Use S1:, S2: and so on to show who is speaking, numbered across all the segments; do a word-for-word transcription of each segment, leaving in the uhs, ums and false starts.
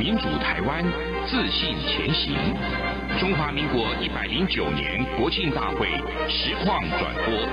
S1: 民主台湾自信前行。中华民国一百零九年国庆大会实况转播。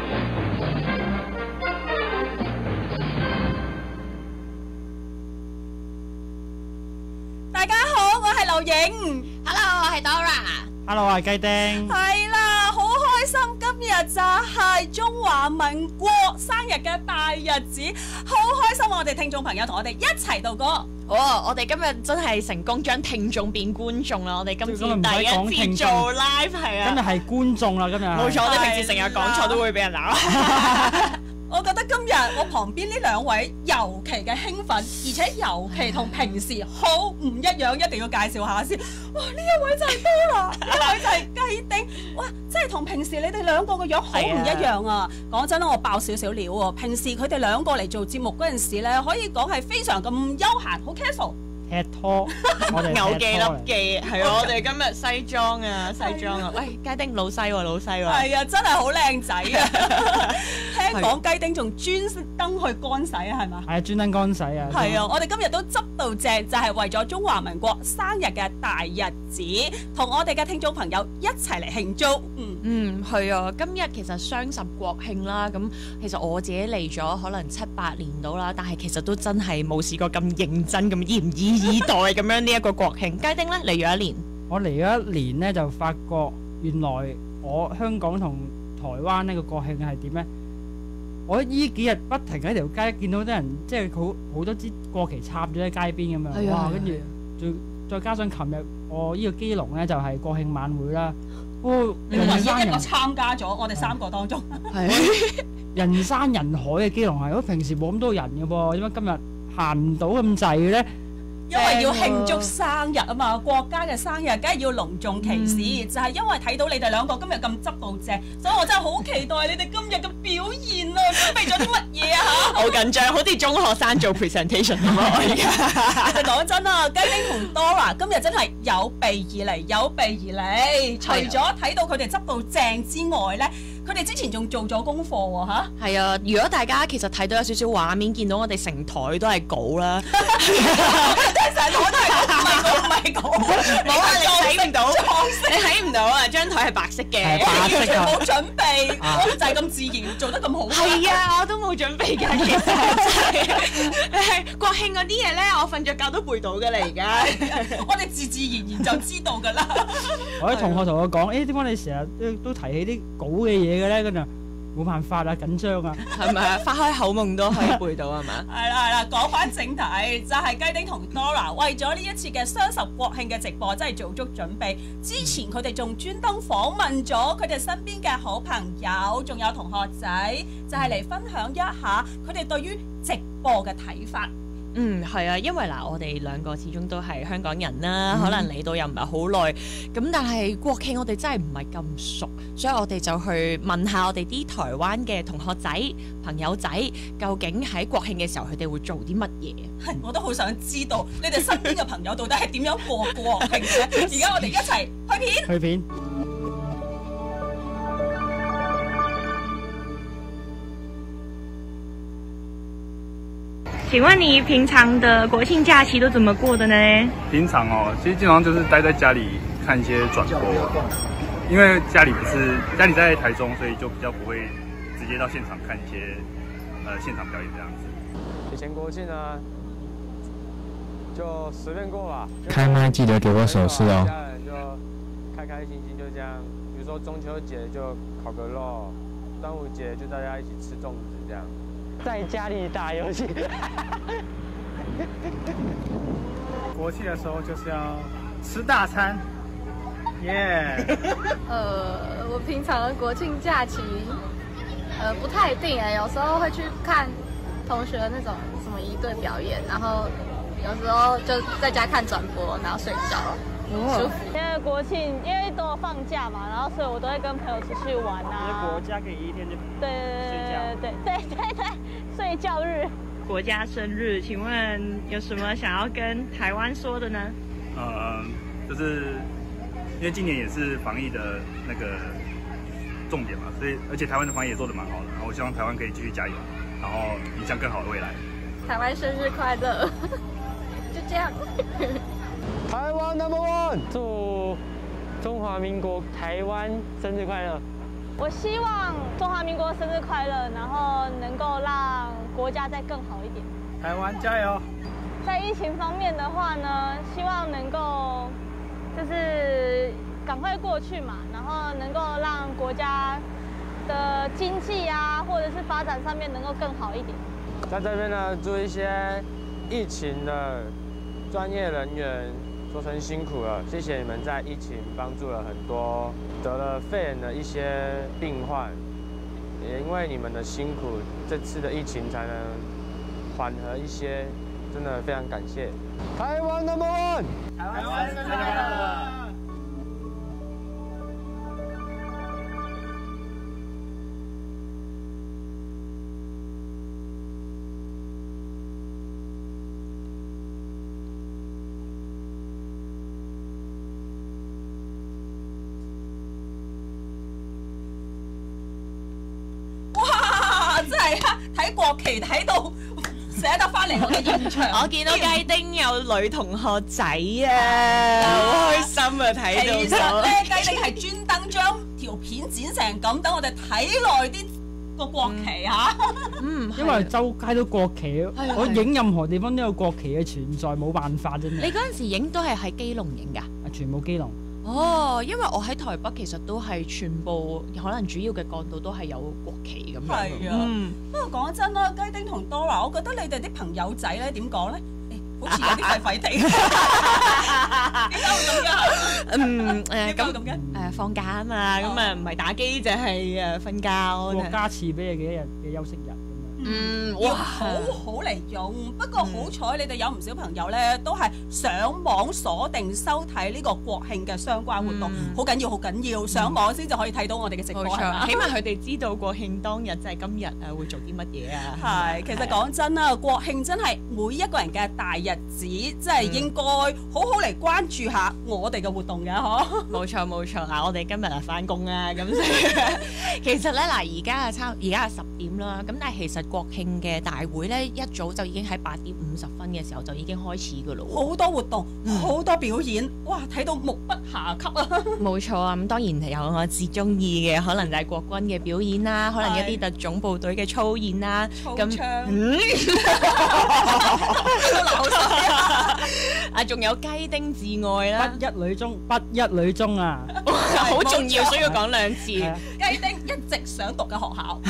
S2: 大家好，我係劉影。
S3: Hello， 我係 Dora。Hello，
S4: 我係雞丁。
S2: 係啦，好開心，今日就係中華民國生日嘅大日子，好開心！我哋聽眾朋友同我哋一齊度過。
S3: 哦，我哋今日真係成功將聽眾變觀眾啦！我哋今次第一次做 live 係啊，
S4: 今日係觀眾啦，今日
S3: 冇錯，我哋平時成日講錯都會俾人鬧。
S2: 我覺得今日我旁邊呢兩位尤其嘅興奮，而且尤其同平時好唔一樣，一定要介紹下先。哇！呢一位就係 Dora， 呢位就係雞丁。哇！真係同平時你哋兩個嘅樣好唔一樣啊！講真啦，我爆少少料喎。平時佢哋兩個嚟做節目嗰陣時咧，可以講係非常咁休閒，好 casual。
S4: 踢拖，我哋
S3: 牛記粒記，係啊！我哋今日西裝啊，西裝啊！喂，雞丁老西喎，老西喎！
S2: 係啊，真係好靚仔啊！聽講雞丁仲專登去乾洗啊，係嘛？
S4: 係啊，專登乾洗啊！
S2: 係啊，我哋今日都執到正，就係為咗中華民國生日嘅大日子，同我哋嘅聽眾朋友一齊嚟慶祝。嗯
S3: 嗯，係啊！今日其實雙十國慶啦，咁其實我自己嚟咗可能七八年到啦，但係其實都真係冇試過咁認真咁嚴嚴以待咁樣呢一個國慶。雞丁咧嚟咗一年，
S4: 我嚟咗一年咧就發覺原來我香港同台灣呢個國慶係點咧？我依幾日不停喺條街見到啲人，即係好好多支國旗插咗喺街邊咁樣，哇！跟住再再加上琴日我呢個基隆咧就係國慶晚會啦，哦，
S2: 你唯一一個參加咗，我哋三個當中
S4: 係人山人海嘅基隆係，我平時冇咁多人嘅噃，點解今日行唔到咁滯嘅咧？
S2: 因為要慶祝生日啊嘛，國家嘅生日梗係要隆重其事，嗯、就係因為睇到你哋兩個今日咁執到正，所以我真係好期待你哋今日嘅表現啊！準備咗啲乜嘢啊嚇？
S3: 好緊張，好似中學生做 presentation 咁啊！而家
S2: 其實講真啊，雞丁同 Dora 今日真係有備而嚟，有備而嚟。除咗睇到佢哋執到正之外咧，佢哋之前仲做咗功課喎嚇。
S3: 係啊，如果大家其實睇到有少少畫面，見到我哋成台都係稿啦。
S2: 成台都係稿，唔係稿，唔係稿，
S3: 冇啊！你睇唔到，你睇唔到啊！張台係白色嘅，
S4: 白色㗎，
S2: 冇準備，我就係咁自然，做得咁好。
S3: 係啊，我都冇準備㗎，其實真係。國慶嗰啲嘢咧，我瞓咗覺都背到㗎啦，而家。
S2: 我哋自自然然就知道㗎啦。
S4: 我啲同學同我講：誒點解你成日都都提起啲稿嘅嘢嘅咧？跟住。冇辦法啦，緊張啊，
S3: 係咪啊？發開口夢都可以背到係嘛？
S2: 係啦係啦，講翻正題，就係雞丁同 Dora 為咗呢一次嘅雙十國慶嘅直播，真係做足準備。之前佢哋仲專登訪問咗佢哋身邊嘅好朋友，仲有同學仔，就係嚟分享一下佢哋對於直播嘅睇法。
S3: 嗯，係啊，因為嗱，我哋兩個始終都係香港人啦，嗯、可能嚟到又唔係好耐，咁但係國慶我哋真係唔係咁熟，所以我哋就去問下我哋啲台灣嘅同學仔、朋友仔，究竟喺國慶嘅時候佢哋會做啲乜嘢？
S2: 係，我都好想知道你哋身邊嘅朋友到底係點樣過國慶嘅。而家我哋一齊去片，
S4: 去片。
S5: 請問你平常的國慶假期都怎麼過的呢？
S6: 平常哦，其實基本上就是待在家裡看一些轉播，因為家裡不是家裡在台中，所以就比較不會直接到現場看一些呃現場表演這樣子。
S7: 以前國慶啊，就隨便過吧。
S8: 開麥記得給我手勢哦。
S7: 家人就開開心心就這樣，比如說中秋節就烤個肉，端午節就大家一起吃粽子這樣。在家裡打遊戲。
S9: 國慶的時候就是要吃大餐，耶、yeah 。
S10: 呃，我平常的國慶假期，呃，不太一定哎，有時候會去看同學那種什麼儀隊表演，然後有時候就在家看轉播，然後睡覺。舒服。
S11: 因為國慶，因為都放假嘛，然後所以我都會跟朋友出去玩啊。
S4: 你的國家給一天就
S11: 對對對對對對，睡覺日。
S5: 國家生日，請問有什麼想要跟台灣說的呢？
S6: 呃，就是因為今年也是防疫的那個重點嘛，所以而且台灣的防疫也做得蠻好的，然後我希望台灣可以繼續加油，然後迎向更好的未來。
S10: 台灣生日快樂！就這樣。
S7: 台灣 number one， 祝中華民國台灣生日快樂！
S11: 我希望中華民國生日快樂，然後能夠讓國家再更好一點。
S9: 台灣加油！
S11: 在疫情方面的話呢，希望能夠就是趕快過去嘛，然後能夠讓國家的經濟啊，或者是發展上面能夠更好一點。
S7: 在這邊呢，祝一些疫情的專業人員說聲辛苦了，謝謝你們在疫情幫助了很多得了肺炎的一些病患，也因為你們的辛苦，這次的疫情才能緩和一些，真的非常感謝。台灣 number one，
S9: 台灣生日快樂！
S2: 睇國旗睇到寫得翻嚟我嘅現場，
S3: 我見到雞丁有女同學仔啊，好開心啊！睇到
S2: 其實咧，雞丁係專登將條片剪成咁，等我哋睇耐啲個國旗嚇。
S3: 嗯，
S4: 因為周街都國旗，我影任何地方都有國旗嘅存在，冇辦法啫。
S3: 你嗰陣時影都係喺基隆影㗎？
S4: 全部基隆。
S3: 哦，因為我喺台北其實都係全部可能主要嘅幹道都係有國旗咁樣。
S2: 係啊，嗯、不過講真啦，雞丁同 Dora， 我覺得你哋啲朋友仔咧點講咧？誒，好似有啲廢廢地。點解會咁嘅？
S3: 嗯誒，
S2: 咁咁嘅
S3: 誒放假啊嘛，咁啊唔係打機就係誒瞓覺。
S4: 國家賜俾你幾日嘅休息日。
S2: 嗯，要好好嚟用。不過好彩你哋有唔少朋友咧，都係上網鎖定收睇呢個國慶嘅相關活動，好緊要，好緊要。上網先就可以睇到我哋嘅直播，係嘛？
S3: 起碼佢哋知道國慶當日即係今日啊，會做啲乜嘢啊？
S2: 係，其實講真啦，國慶真係每一個人嘅大日子，即係應該好好嚟關注下我哋嘅活動嘅，嗬？
S3: 冇錯冇錯嗱，我哋今日啊翻工啊，咁所以其實咧嗱，而家啊差而家係十點啦，咁但係其實國慶嘅大會咧，一早就已經喺八點五十分嘅時候就已經開始㗎咯。
S2: 好多活動，好、嗯、多表演，哇！睇到目不暇給啊！
S3: 冇錯啊，咁當然係有我至中意嘅，可能就係國軍嘅表演啦，可能一啲特種部隊嘅操演啦，咁啊，仲有雞丁至愛啦，
S4: 不一女中，不一女中啊，
S3: 好重要，需要講兩次。
S2: 雞丁一直想讀嘅學校。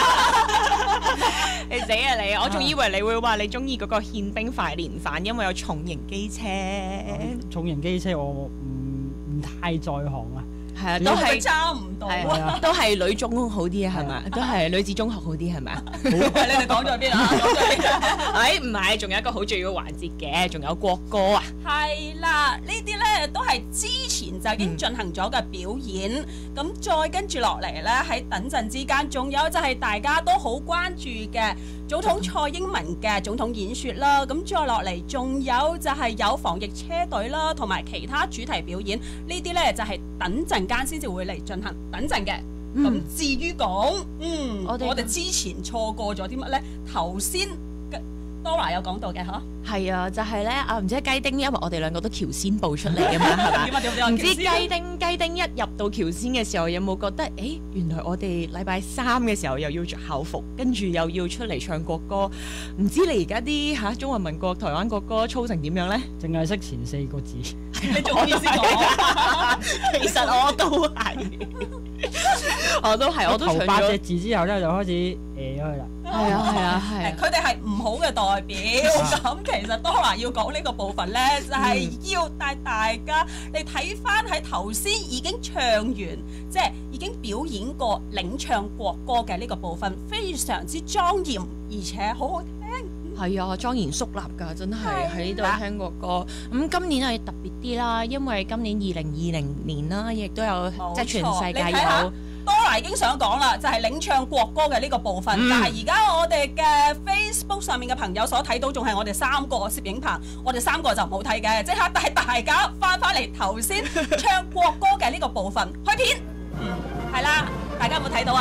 S3: 你死啊你！我仲以為你會話你中意嗰個憲兵快連犯，因為有重型機車。
S4: 重型機車我唔唔太在行啊。
S3: 係啊，都係
S2: 揸唔到啊，
S3: 都係女中好啲啊，係咪？都係女子中學好啲係咪啊？
S2: 你哋講咗邊啊？講咗邊啊？
S3: 誒唔係，仲有一個好重要嘅環節嘅，仲有國歌啊。
S2: 係啦，呢啲咧都係之前就已經進行咗嘅表演，咁、嗯、再跟住落嚟咧喺等陣之間，仲有就係大家都好關注嘅總統蔡英文嘅總統演說啦。咁再落嚟仲有就係有防疫車隊啦，同埋其他主題表演，呢啲咧就係等陣間先至會嚟進行，等陣嘅。咁、嗯、至於講，嗯，我哋我哋之前錯過咗啲乜咧？頭先 Dora 有講到嘅嗬，
S3: 係啊，就係咧啊，唔知雞丁，因為我哋兩個都橋先報出嚟嘅嘛，係嘛？唔知雞丁雞丁一入到橋先嘅時候，有冇覺得誒，原來我哋禮拜三嘅時候又要着校服，跟住又要出嚟唱國歌？唔知你而家啲嚇中華民國台灣國歌操成點樣咧？
S4: 淨係識前四個字，
S2: 你仲意思講？
S3: 其實我都係，我都係，我都
S4: 頭八隻字之後咧，就開始誒咗佢啦。
S3: 係啊係啊係，
S2: 佢哋係唔好嘅代表。咁其實 Dora 要講呢個部分咧，就係、是、要帶大家你睇翻喺頭先已經唱完，即係已經表演過領唱國歌嘅呢個部分，非常之莊嚴，而且好好聽。
S3: 係啊，莊嚴肅立㗎，真係喺呢度聽國歌。咁、嗯、今年係特別啲啦，因為今年二零二零年啦，亦都有即係全世界有。
S2: Dora 已經想講啦，就係、是、領唱國歌嘅呢個部分，嗯、但係而家我哋嘅 Facebook 上面嘅朋友所睇到，仲係我哋三個攝影棚，我哋三個就唔好睇嘅，即刻帶大家翻返嚟頭先唱國歌嘅呢個部分，開片，嗯，係啦，大家有冇睇到啊？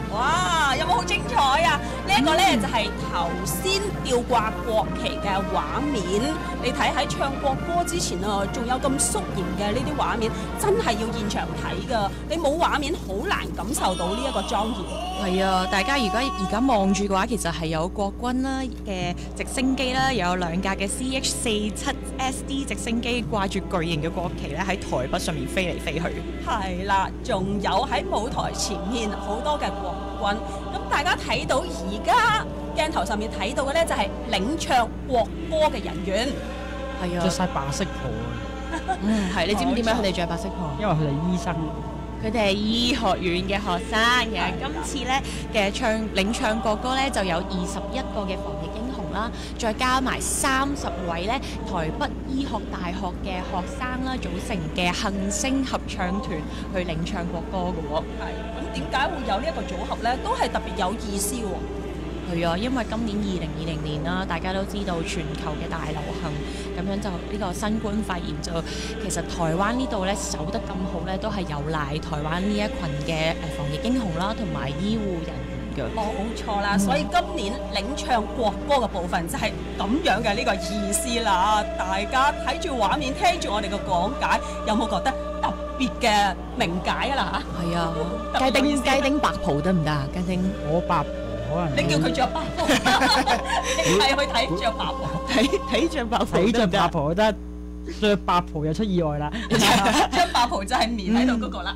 S2: 哇！有冇好精彩啊？呢一個咧就係頭先吊掛國旗嘅畫面。你睇喺唱國歌之前啊，仲有咁肅嚴嘅呢啲畫面，真係要現場睇㗎。你冇畫面好難感受到呢一個莊嚴。
S3: 係啊，大家如果而家望住嘅話，其實係有國軍啦嘅直升機啦，又有兩架嘅 C H 四七 S D 直升機掛住巨型嘅國旗咧喺台北上面飛嚟飛去。
S2: 係啦，仲有喺舞台前面好多嘅國軍。咁大家睇到而家鏡頭上面睇到嘅咧，就係領唱國歌嘅人員。
S3: 係啊，
S4: 着晒白色袍啊！
S3: 嗯，係。你知唔知點解佢哋着白色袍？
S4: 因為佢哋醫生。
S3: 佢哋係醫學院嘅學生嘅，今次咧嘅唱領唱國歌咧就有二十一個嘅防疫英雄啦，再加埋三十位咧台北醫學大學嘅學生啦組成嘅杏聲合唱團去領唱國歌嘅喎。
S2: 係，咁點解會有呢一個組合咧？都係特別有意思喎。
S3: 係啊，因為今年二零二零年啦，大家都知道全球嘅大流行，咁樣就呢個新冠肺炎就其實台灣呢度咧守得咁好咧，都係有賴台灣呢一群嘅誒防疫英雄啦，同埋醫護人員嘅。
S2: 冇錯啦，所以今年領唱國歌嘅部分就係咁樣嘅呢個意思啦。大家睇住畫面，聽住我哋嘅講解，有冇覺得特別嘅明解啊啦？
S3: 係啊，雞丁雞丁白袍得唔得啊？雞丁
S4: 我白。
S2: 你叫佢着白袍，你係去睇着白袍，
S3: 睇睇着白袍，
S4: 睇着白袍得，着白袍又出意外啦。
S2: 張白袍就係棉喺度嗰個啦。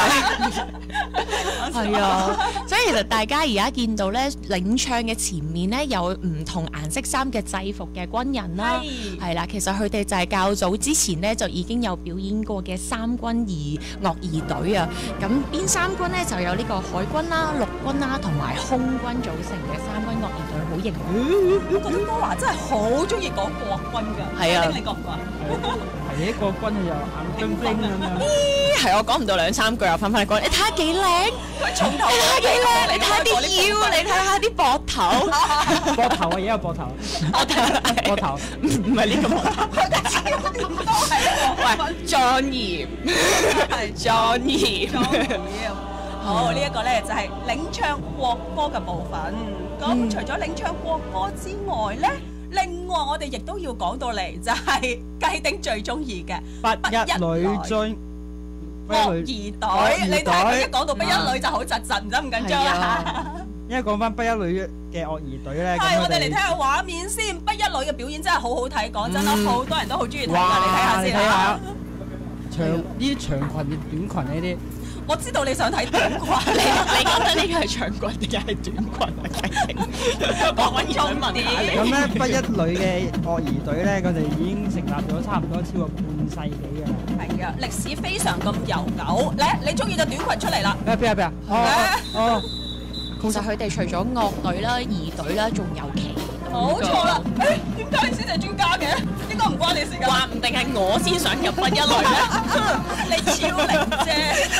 S3: 係啊，所以其實大家而家見到咧領唱嘅前面咧有唔同顏色衫嘅制服嘅軍人啦，係啦，其實佢哋就係較早之前咧就已經有表演過嘅三軍儀樂儀隊啊。咁邊三軍咧就有呢個海軍啦、陸軍啦同埋空軍組成嘅三軍樂儀隊，好型。
S2: 我覺得哥華真係好中意講國軍㗎，
S3: 係啊，
S2: 你覺唔覺啊？
S4: 係一個軍又眼冰冰咁樣。
S3: 咦，係我講唔到兩三句又翻返嚟講，你睇下幾靚，
S2: 佢從頭
S3: 你睇下幾靚，你睇下啲腰，你睇下啲膊頭，
S4: 膊頭啊，而家有膊頭，膊頭
S3: 唔唔係呢個膊頭，
S2: 佢哋超點都係
S3: 喂莊嚴，係莊嚴。
S2: 好，呢一個咧就係領唱國歌嘅部分。咁除咗領唱國歌之外咧，另外我哋亦都要講到嚟，就係雞丁最中意嘅
S4: 不一女追
S2: 樂儀隊。你睇佢一講到不一女就好窒窒，唔得咁緊張啊！
S4: 因為講翻不一女嘅樂儀隊咧，
S2: 係我哋嚟睇下畫面先。不一女嘅表演真係好好睇，講真啦，好多人都好中意睇㗎。你睇下先啦。
S4: 長呢啲長裙定短裙呢啲？
S2: 我知道你想睇短裙，
S3: 你你覺得呢個係長裙定係短裙啊？我想問下你。
S4: 咁咧，不一女嘅樂儀隊咧，佢哋已經成立咗差唔多超過半世紀㗎啦。
S2: 係啊，歷史非常咁悠久。嚟，你中意就短裙出嚟啦。
S4: 邊啊邊啊邊啊！哦哦，
S3: 其實佢哋除咗樂隊啦、儀隊啦，仲有旗。
S2: 冇錯啦。誒，點解你先係專家嘅？應該唔關你事㗎。
S3: 話唔定係我先想入不一女咧。
S2: 你超齡啫。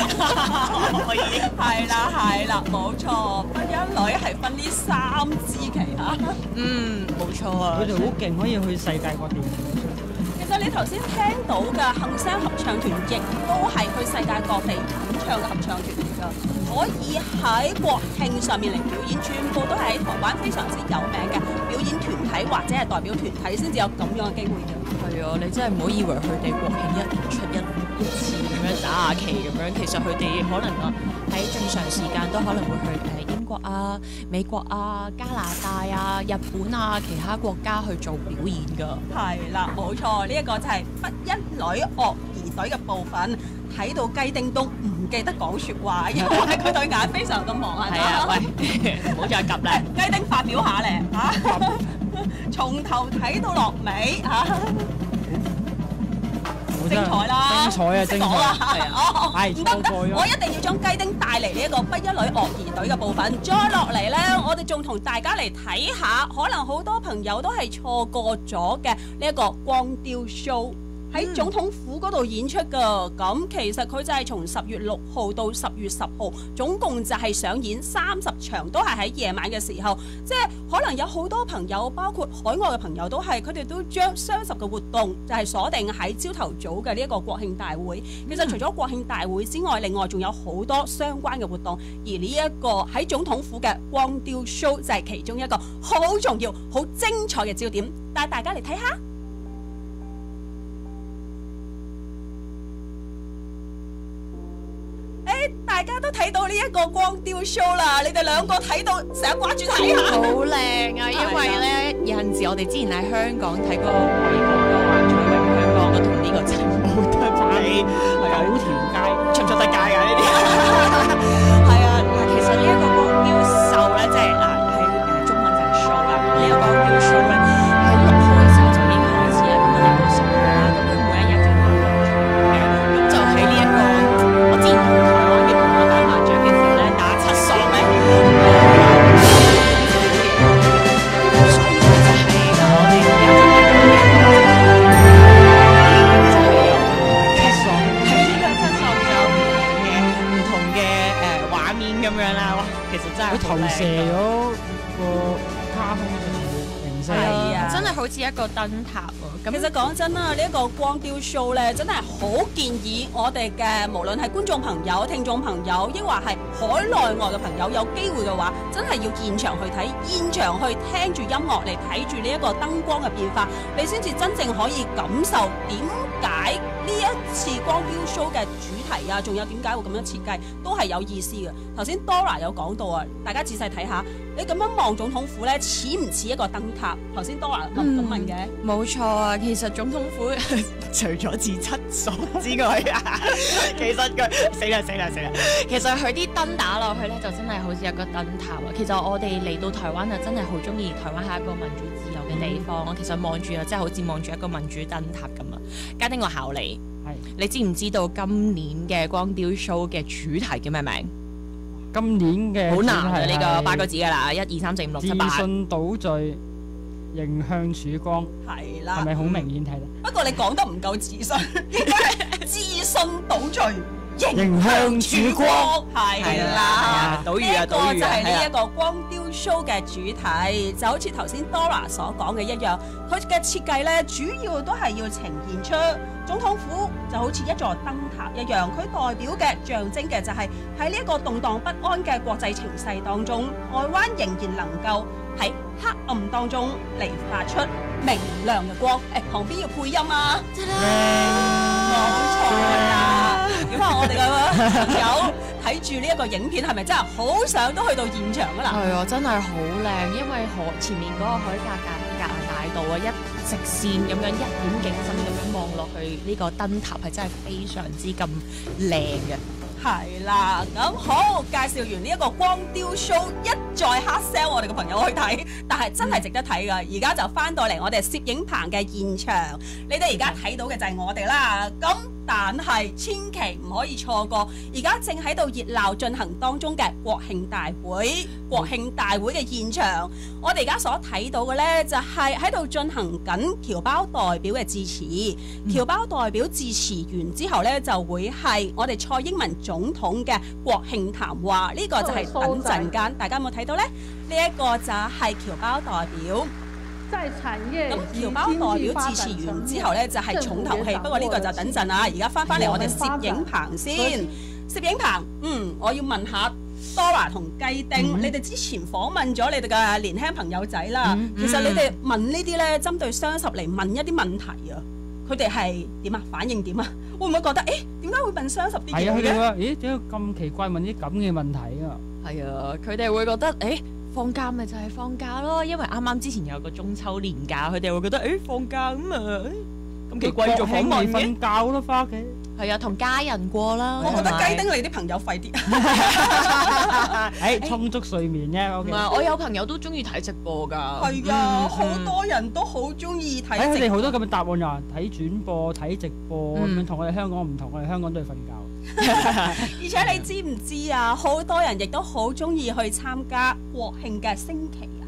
S2: 係啦係啦，冇錯。不一女係分呢三支旗嚇。
S3: 嗯，冇錯啊。
S4: 佢哋好勁，可以去世界各地。
S2: 其實你頭先聽到嘅杏聲合唱團，亦都係去世界各地演唱嘅合唱團嚟㗎，可以喺國慶上面嚟表演，全部都係喺台灣非常之有名嘅表演團體或者係代表團體先至有咁樣嘅機會嘅。
S3: 係啊，你真係唔好以為佢哋國慶一年出一一次咁樣打下旗咁樣，其實佢哋可能啊喺正常時間都可能會去誒英國啊、美國啊、加拿大啊、日本啊其他國家去做表演㗎。係
S2: 啦，冇錯，呢、這、一個就係不一女樂儀隊嘅部分。睇到雞丁都唔記得講説話，因為佢對眼非常咁忙啊！
S3: 係啊，喂，唔好再及啦！
S2: 雞丁發表下咧嚇，從頭睇到落尾嚇，精彩啦！
S4: 精彩啊！精彩
S2: 係啊！哦，
S4: 係
S2: 唔得，我一定要將雞丁帶嚟呢一個不一女樂儀隊嘅部分。再落嚟咧，我哋仲同大家嚟睇下，可能好多朋友都係錯過咗嘅呢一個光雕 show。 喺總統府嗰度演出㗎。咁其實佢就係從十月六號到十月十號，總共就係上演三十場，都係喺夜晚嘅時候。即係可能有好多朋友，包括海外嘅朋友都係，佢哋都將雙十嘅活動就係鎖定喺朝頭早嘅呢一個國慶大會。其實除咗國慶大會之外，另外仲有好多相關嘅活動，而呢一個喺總統府嘅光雕 show 就係其中一個好重要、好精彩嘅焦點，帶大家嚟睇下。誒，大家都睇到呢一個光雕 show 啦，你哋兩個睇到成日掛住睇下。
S3: 好靚啊！因為咧有陣時我哋之前喺香港睇嗰個外國嘅幻彩詠香港，我同呢個真冇得比，九條街出唔出得街㗎呢啲？係啊，嗱，其實呢一個光雕秀咧，即係嗱喺誒中文就係 show 啦。呢一個光雕 show 咧，喺六號嘅時候就已經開始啦，咁我哋到十號啦，咁佢每一日就打兩場嘅，咁就喺呢一個我之前同台灣嘅朋友打麻雀嘅時候咧，打七索咧。
S4: 佢投射咗個卡通嘅形式，
S3: 係啊，真係好似一個燈塔喎。
S2: 咁其實講真啦，呢、這、一個光雕 show 咧，真係好建議我哋嘅無論係觀眾朋友、聽眾朋友，抑或係海內外嘅朋友，有機會嘅話，真係要現場去睇，現場去聽住音樂嚟睇住呢一個燈光嘅變化，你先至真正可以感受點解呢一次光雕 show 嘅主題啊，仲有點解會咁樣設計，都係有意思嘅。頭先 Dora 有講到啊，大家仔細睇下，你咁樣望總統府咧，似唔似一個燈塔？頭先 Dora 咁咁問嘅，
S3: 冇錯啊。其實總統府除咗自七所之外啊，其實佢死啦死啦死啦！其實佢啲燈打落去咧，就真係好似一個燈塔啊。其實我哋嚟到台灣啊，真係好中意台灣係一個民主自由嘅地方。嗯、其實望住啊，真係好似望住一個民主燈塔咁啊。家丁，我考你，係你知唔知道今年嘅光雕 show 嘅主題叫咩名？
S4: 今年嘅
S3: 好難嘅呢個八個字㗎啦，一二三四五六七八。
S4: 自信倒序，迎向曙光。
S2: 係啦，
S4: 係咪好明顯睇到？
S2: 不過你講得唔夠自信，應該係自信倒序，迎向曙光。係啦，
S3: 倒語啊，倒語啊，
S2: 呢個就係呢一個光雕 show 嘅主題，就好似頭先 Dora 所講嘅一樣，佢嘅設計咧，主要都係要呈現出總統府就好似一座燈塔一樣，佢代表嘅象徵嘅就係喺呢一個動盪不安嘅國際情勢當中，台灣仍然能夠喺黑暗當中嚟發出明亮嘅光。誒，旁邊要配音啊！冇錯啦。咁啊，我哋嘅朋友睇住呢一個影片，係咪真係好想都去到現場啊？嗱，
S3: 係啊，真係好靚，因為海前面嗰個海格格格蘭大道啊，一直線咁樣一點景深咁樣望落去，呢、這個燈塔係真係非常之咁靚嘅。
S2: 係啦，咁好，介紹完呢一個光雕 show， 一再黑 sell 我哋嘅朋友去睇，但係真係值得睇噶。而家就翻到嚟我哋攝影棚嘅現場，你哋而家睇到嘅就係我哋啦。咁但係千祈唔可以錯過，而家正喺度熱鬧進行當中嘅國慶大會。國慶大會嘅現場，我哋而家所睇到嘅呢，就係喺度進行緊僑胞代表嘅致辭。僑胞代表致辭完之後呢，就會係我哋蔡英文總統嘅國慶談話。呢、這個就係等陣間，大家有冇睇到呢？呢、這、一個就係僑胞代表。
S12: 在產業
S2: 咁僑胞代表致辭完之後呢，就係、是、重頭戲。不過呢個就等陣啦，而家翻返嚟我哋攝影棚先。攝影棚，嗯，我要問下 Dora 同雞丁，嗯、你哋之前訪問咗你哋嘅年輕朋友仔啦。嗯嗯、其實你哋問呢啲咧，針對雙十嚟問一啲問題啊，佢哋係點啊？反應點啊？會唔會覺得誒點解會問雙十啲嘢嘅？係啊，佢哋話咦點解咁奇怪問啲咁嘅問題啊？
S3: 係啊，佢哋會覺得誒放假咪就係放假咯，因為啱啱之前有個中秋年假，佢哋會覺得誒放假咁啊咁奇怪做訪問嘅。
S4: 瞓覺咯，翻屋企。
S3: 係啊，同家人過啦。
S2: 我覺得雞丁你啲朋友廢啲。
S4: 誒，充足睡眠啫。
S3: 唔係，我有朋友都中意睇直播㗎。
S2: 係啊，好多人都好中意睇。
S4: 佢哋好多咁嘅答案又睇轉播、睇直播咁樣，同我哋香港唔同。我哋香港都係瞓覺。
S2: 而且你知唔知啊？好多人亦都好中意去參加國慶嘅升旗啊！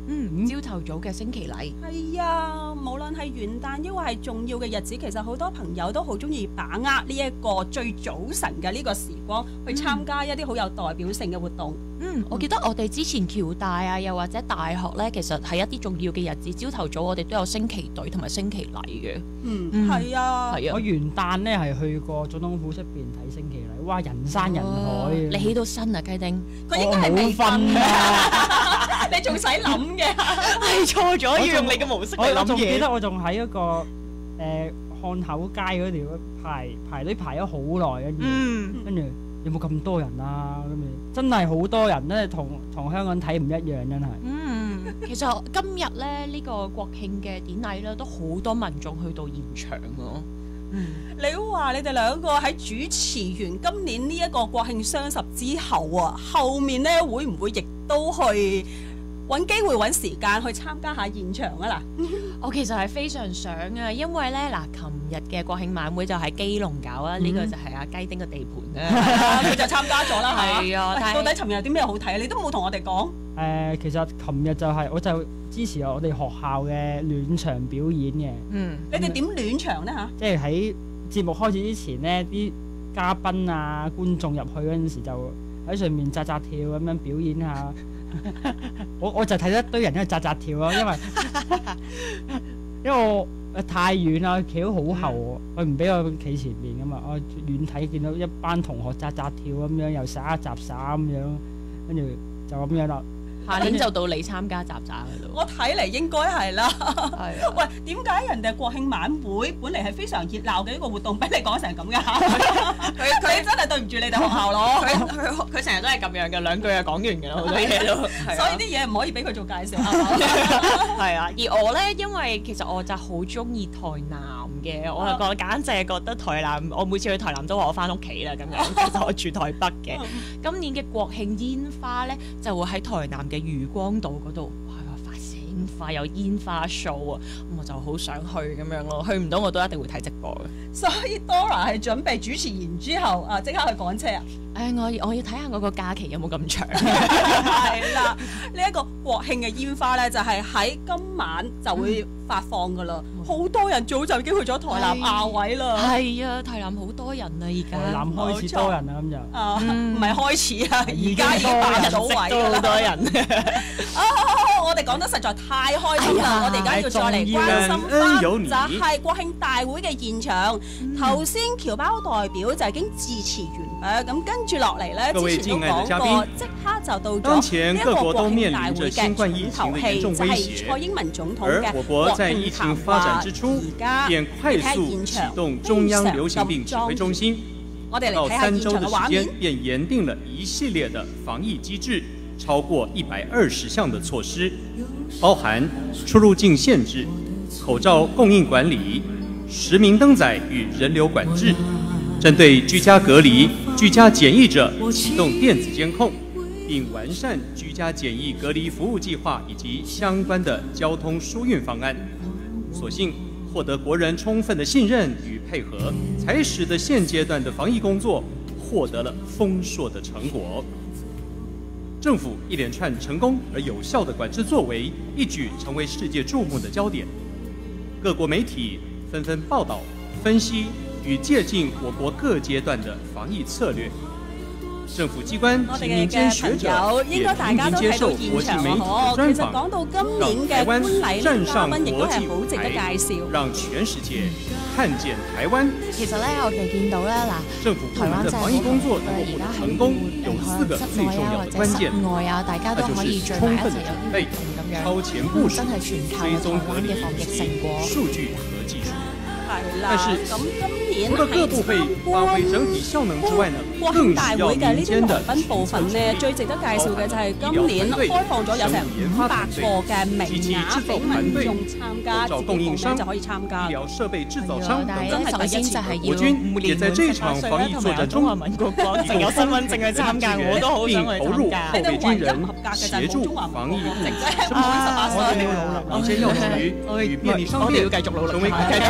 S3: 嗯，朝頭早嘅升旗禮。
S2: 係啊，無論係元旦抑或係重要嘅日子，其實好多朋友都好中意把握呢一個最早晨嘅呢個時光，去參加一啲好有代表性嘅活動。
S3: 嗯，我記得我哋之前僑大啊，又或者大學咧，其實係一啲重要嘅日子，朝頭早我哋都有升旗隊同埋升旗禮嘅。
S2: 嗯，係啊，
S3: 係啊。
S4: 我元旦咧係去過總統府出邊睇升旗禮，哇，人山人海。
S3: 你起到身啊，雞丁？
S2: 佢應該係未瞓啊！你仲使諗嘅？
S3: 係錯咗，要用你嘅模式嚟諗嘢。
S4: 我仲記得我仲喺一個誒漢口街嗰條排排隊排咗好耐，跟住跟住有冇咁多人啊？咁樣真係好多人咧，同同香港睇唔一樣，真係。
S3: 嗯，其實今日咧呢個國慶嘅典禮咧，都好多民眾去到現場咯。
S2: 嗯，你話你哋兩個喺主持完今年呢一個國慶雙十之後啊，後面咧會唔會亦都去揾機會揾時間去參加下現場啊？嗱，
S3: 我其實係非常想啊，因為咧嗱，琴日嘅國慶晚會就喺基隆搞啊，呢、嗯、個就係阿雞丁嘅地盤啦，
S2: 佢就參加咗啦，
S3: 係啊。但
S2: 到底尋日有啲咩好睇？你都冇同我哋講。誒、
S4: 呃，其實琴日就係、是、我就支持我哋學校嘅暖場表演嘅。
S2: 嗯，你哋點暖場咧嚇？
S4: 即係喺節目開始之前呢，啲嘉賓啊、觀眾入去嗰陣時就喺上面扎扎跳咁樣表演下。我我就睇到一堆人喺度扎扎跳咯，因為因為我太遠啦，企到好後，佢唔俾我企前面噶嘛。我遠睇見到一班同學扎扎跳咁樣，又耍一雜耍咁樣，跟住就咁樣啦。
S3: 下年就到你參加集集嘅咯。
S2: 我睇嚟應該係啦。係。喂，點解人哋國慶晚會本嚟係非常熱鬧嘅一個活動，俾你講成咁嘅嚇？佢佢真係對唔住你哋學校咯。
S3: 佢佢佢成日都係咁樣嘅，兩句就講完嘅啦，好多嘢都。
S2: 所以啲嘢唔可以俾佢做介紹。
S3: 係啊，而我咧，因為其實我就好中意台南嘅，我係覺得簡直係覺得台南，我每次去台南都話我翻屋企啦咁樣。其實我住台北嘅，今年嘅國慶煙花咧就會喺台南嘅漁光島嗰度，哇！發射煙花有煙花 show 啊，咁我就好想去咁樣咯。去唔到我都一定會睇直播嘅。
S2: 所以 Dora 係準備主持完之後啊，即刻去趕車啊！
S3: 誒、哎，我我要睇下我個假期有冇咁長。
S2: 係啦，呢一個國慶嘅煙花咧，就係喺今晚就會發放噶啦。好、嗯、多人早就已經去咗台南亞位啦。係啊，台南好多人啊，而家。
S4: 台南開始多人啊，咁就。
S2: 啊，唔係開始啊，而家已經霸咗位啦。
S3: 好多人。
S2: 啊，我哋講得實在太開心啦！我哋而家要再嚟關心翻，就係國慶大會嘅現場。頭先僑胞代表就已經致辭完畢，咁跟住落嚟咧，之前都講過，即刻就到咗呢一個國慶大會嘅重頭戲，就係蔡英文總統嘅國慶談話。而家
S13: 便快速啟動中央流行病指揮中心，
S2: 我哋嚟睇下
S13: 三周
S2: 現場嘅畫面。
S13: 便研定了一系列的防疫機制，超過一百二十項的措施，包含出入境限制、口罩供應管理、實名登載與人流管制，針對居家隔離、居家檢疫者啟動電子監控，並完善居家檢疫隔離服務計劃以及相關的交通疏運方案。所幸獲得國人充分的信任與配合，才使得現階段的防疫工作獲得了豐碩的成果。政府一連串成功而有效的管制作為，一舉成為世界注目的焦點。各國媒體紛紛報道、分析與借鑑我國各階段的防疫策略。政府機關及民間學者也頻頻接受國際媒體的專訪，讓台灣站上國際舞台，讓全世界看見台灣。
S3: 其實咧，我哋見到咧嗱，
S13: 政府部門的防疫工作能夠獲得成功，有四個最重要的關鍵，那就是充分的準備、超前部署、追蹤隔離以及數據和技術。但是，除了各部會發揮整體效能之外呢，
S2: 國慶大會嘅呢啲來賓部分呢，最值得介紹嘅就係今年開放咗有成五百個嘅名額俾民眾參加，自己報名就可以參加。
S13: 醫療設備製造商等
S2: 真係第一次。
S13: 國軍也在這場防疫作戰中，
S3: 淨有身份證去參加，我都好想去參加。
S13: 後備軍人協助防疫。
S2: 啊！
S13: 我哋要努力，民間藥局與便利商店成為國家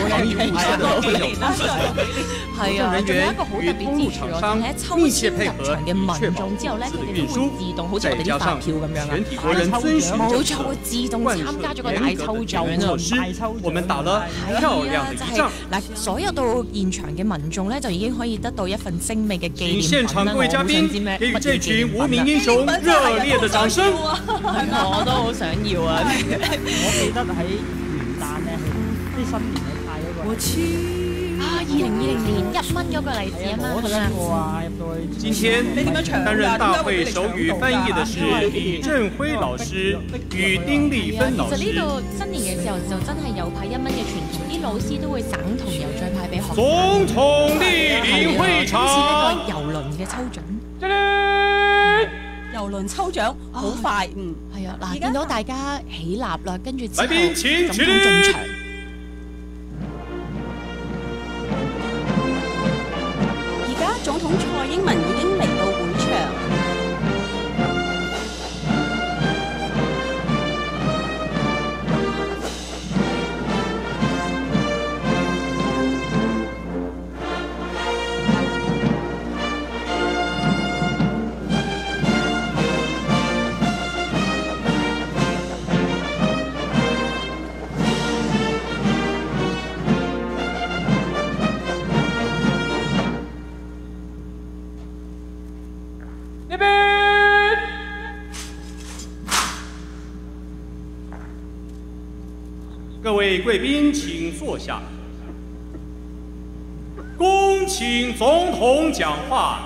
S3: 啦，已經係啊，幾年啦，係啊，仲有一個好特別之處，我喺抽籤入場嘅民眾之後咧，佢哋都會自動好似我哋啲發票咁樣啊，冇錯，會自動參加咗個大抽獎啊！
S13: 大抽獎，我們打了漂亮的一仗。
S3: 嗱，所有到現場嘅民眾咧，就已經可以得到一份精美嘅紀念品啦。
S13: 現場各位嘉賓，給予這群無名英雄熱烈的掌聲！
S3: 我都好想要啊！
S4: 我記得喺元旦咧，啲新年去派嗰個。
S3: 啊！二零二零年一蚊嗰個例子啊嘛，
S4: 我聽過啊，入到去。
S13: 今天擔任大會手語翻譯的是李振輝老師與丁麗芬老師。
S3: 其實呢度新年嘅時候就真係有派一蚊嘅傳統，啲老師都會省同油再派俾學生。
S13: 總統莅臨會場。
S3: 好似呢個郵輪嘅抽獎。
S2: 郵輪抽獎好快，嗯，
S3: 係啊，嗱，見到大家起立啦，跟住之後
S13: 咁樣
S3: 進場。
S2: 總統蔡英文已經嚟到會場。
S13: 各位貴賓請坐下，恭請總統講話。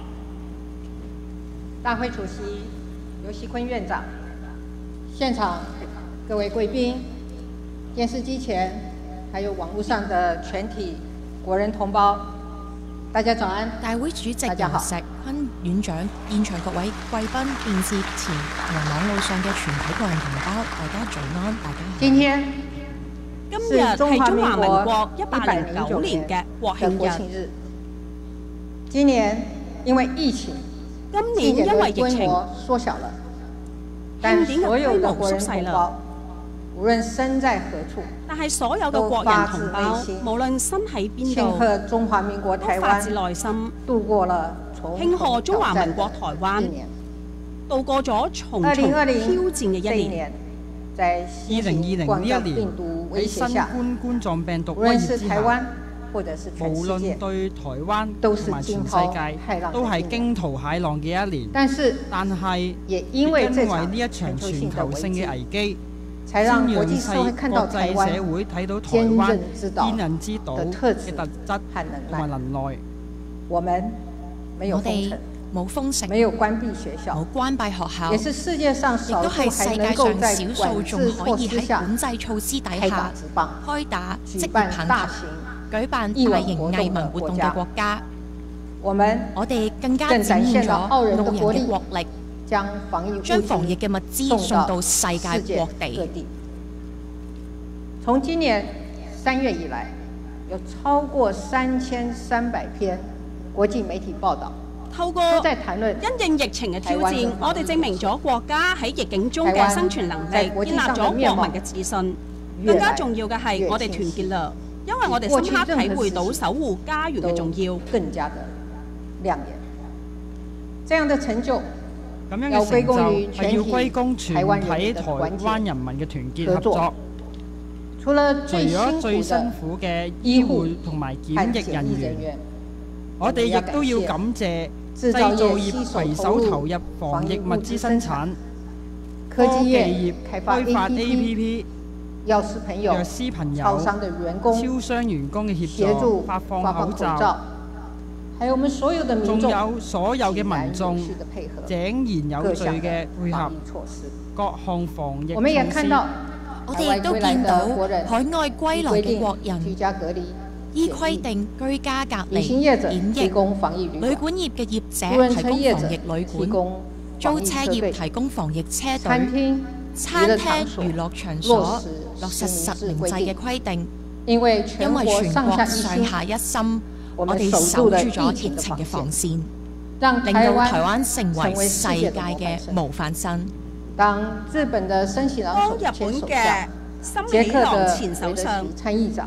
S14: 大會主席游錫堃院長，現場各位貴賓，電視機前還有網絡上的全體國人同胞，大家早安。
S3: 大會主席游錫堃院長，現場各位貴賓、電視前同網絡上嘅全體國人同胞，大家早安，大家好。
S14: 今天
S2: 今日係中華民國一百零九年嘅國慶日。
S14: 今年因為疫情，
S2: 今年因為疫情
S14: 縮小了，但所有的國人同胞，無論身在何處，
S2: 但係所有嘅國人同胞，無論身喺邊度，
S14: 慶賀中華民國台灣，
S2: 發自內心
S14: 度過了
S2: 慶賀中華民國台灣，度過咗重重挑戰嘅一年。
S14: 在
S4: 二零二零呢一年喺新冠冠狀病毒威脅之下，無論對台灣同埋全世界都係驚濤駭浪嘅一年。但係，但係亦因為呢一場全球性嘅危機，先讓世國際社會睇到台灣堅韌之島嘅特質同埋能耐。
S14: 我們沒有封城。
S3: 冇封城，
S14: 沒有關閉學校，
S3: 冇關閉學校，
S14: 也是世界上少數還能夠在管制措施下
S3: 管制措施底下開打職業棒球、舉辦大型藝文活動嘅國家。
S14: 我們
S3: 我哋更加展現咗傲人嘅國力，
S14: 將防疫
S3: 將防疫嘅物資送到世界各地。
S14: 從今年三月以來，有超過三千三百篇國際媒體報道。
S2: 透過因應疫情嘅挑戰，我哋證明咗國家喺逆境中嘅生存能力，建立咗國民嘅自信。更加重要嘅係我哋團結啦，因為我哋深刻體會到守護家園嘅重要。
S14: 更加的亮眼，這樣的成就，
S4: 咁樣嘅成就係要歸功全體台灣人民嘅團結合作。
S14: 除咗
S4: 最辛苦嘅醫護同埋檢疫人員，我哋亦都要感謝製造業攜手投入防疫物資生產，科技業開發 A P P，
S14: 藥師朋友、超商的員工、
S4: 超商員工嘅協助發放口罩，
S14: 還有我們所有的民眾，
S4: 仲有所有嘅民眾井然有序嘅配合各項防疫措施。
S3: 我哋亦都見到海外歸來嘅國人依規定居家隔離檢疫，旅館業嘅業者提供防疫旅館，租車業提供防疫車隊，餐廳、娛樂場所落實實名制嘅規定。因為全國上下一心，我哋守住咗疫情嘅防線，令到台灣成為世界嘅模範生。
S14: 當日本嘅森喜朗前首相、捷克嘅前首相、參議長、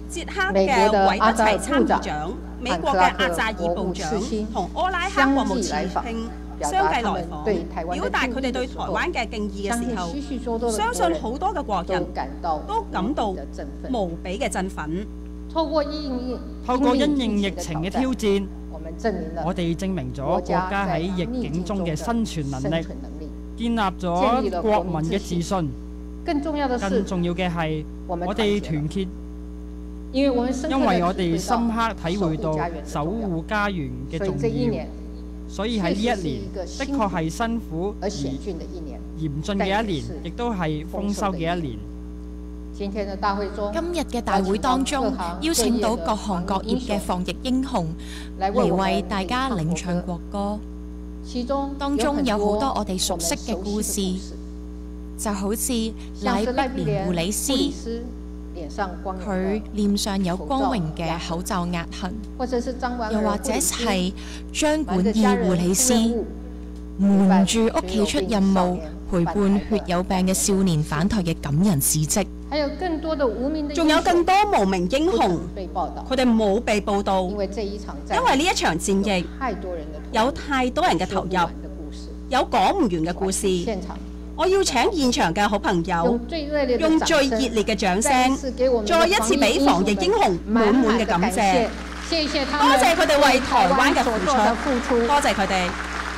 S2: 捷克嘅韋德齊參議長、美國嘅阿扎爾部長同柯拉克國務次卿相繼來訪，表達佢哋對台灣嘅敬意嘅時候，相信好多嘅國人都感到無比嘅振奮。
S4: 透過因應疫情嘅挑戰，我哋證明咗國家喺逆境中嘅生存能力，建立咗國民嘅自信。更重要嘅係，我哋團結，因為我哋深刻體會到守護家園嘅重要。所以喺呢一年，的確係辛苦而嚴峻嘅一年，亦都係豐收嘅一年。
S3: 今日嘅大會當中，邀請到各行各業嘅防疫英雄嚟為大家領唱國歌，當中有好多我哋熟悉嘅故事，就好似賴碧蓮護理師，佢臉上有光榮嘅口罩壓痕，又或者係張管義護理師瞞住屋企出任務，陪伴血友病嘅少年返台嘅感人事蹟。
S2: 仲有更多無名英雄，佢哋冇被報導，因為呢一場戰役有太多人嘅投入，有講唔完嘅故事。我要請現場嘅好朋友用最熱烈嘅掌聲，再一次俾防疫英雄滿滿嘅感謝，多謝佢哋為台灣嘅付出，多謝佢哋。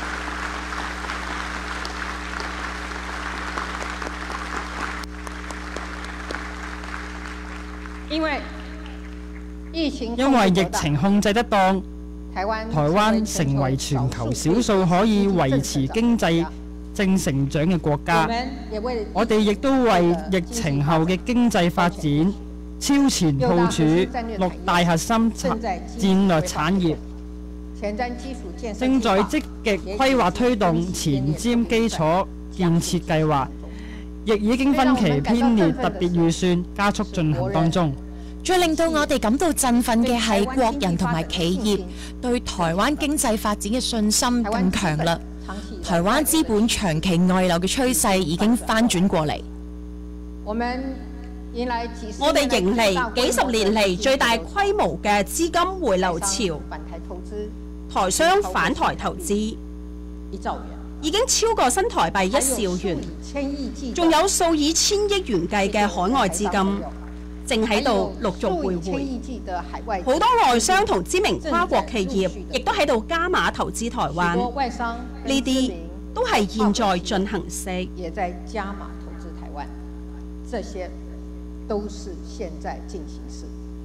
S4: 因為疫情控制得當，台灣成為全球少數可以維持經濟正成長嘅國家。我哋亦都為疫情後嘅經濟發展超前部署六大核心戰略產業，正在積極規劃推動前瞻基礎建設計劃，亦已經分期編列特別預算，加速進行當中。
S3: 最令到我哋感到振奮嘅係國人同埋企業對台灣經濟發展嘅信心更強啦。台灣資本長期外流嘅趨勢已經翻轉過嚟。
S2: 我哋迎嚟幾十年嚟最大規模嘅資金回流潮，台商返台投資已經超過新台幣一兆元，仲有數以千億元計嘅海外資金正喺度陸續匯回，好多外商同知名跨國企業亦都喺度加碼投資台灣，呢啲都係現在進行式。
S14: 也在加碼投資台灣，這些都是現在進行式。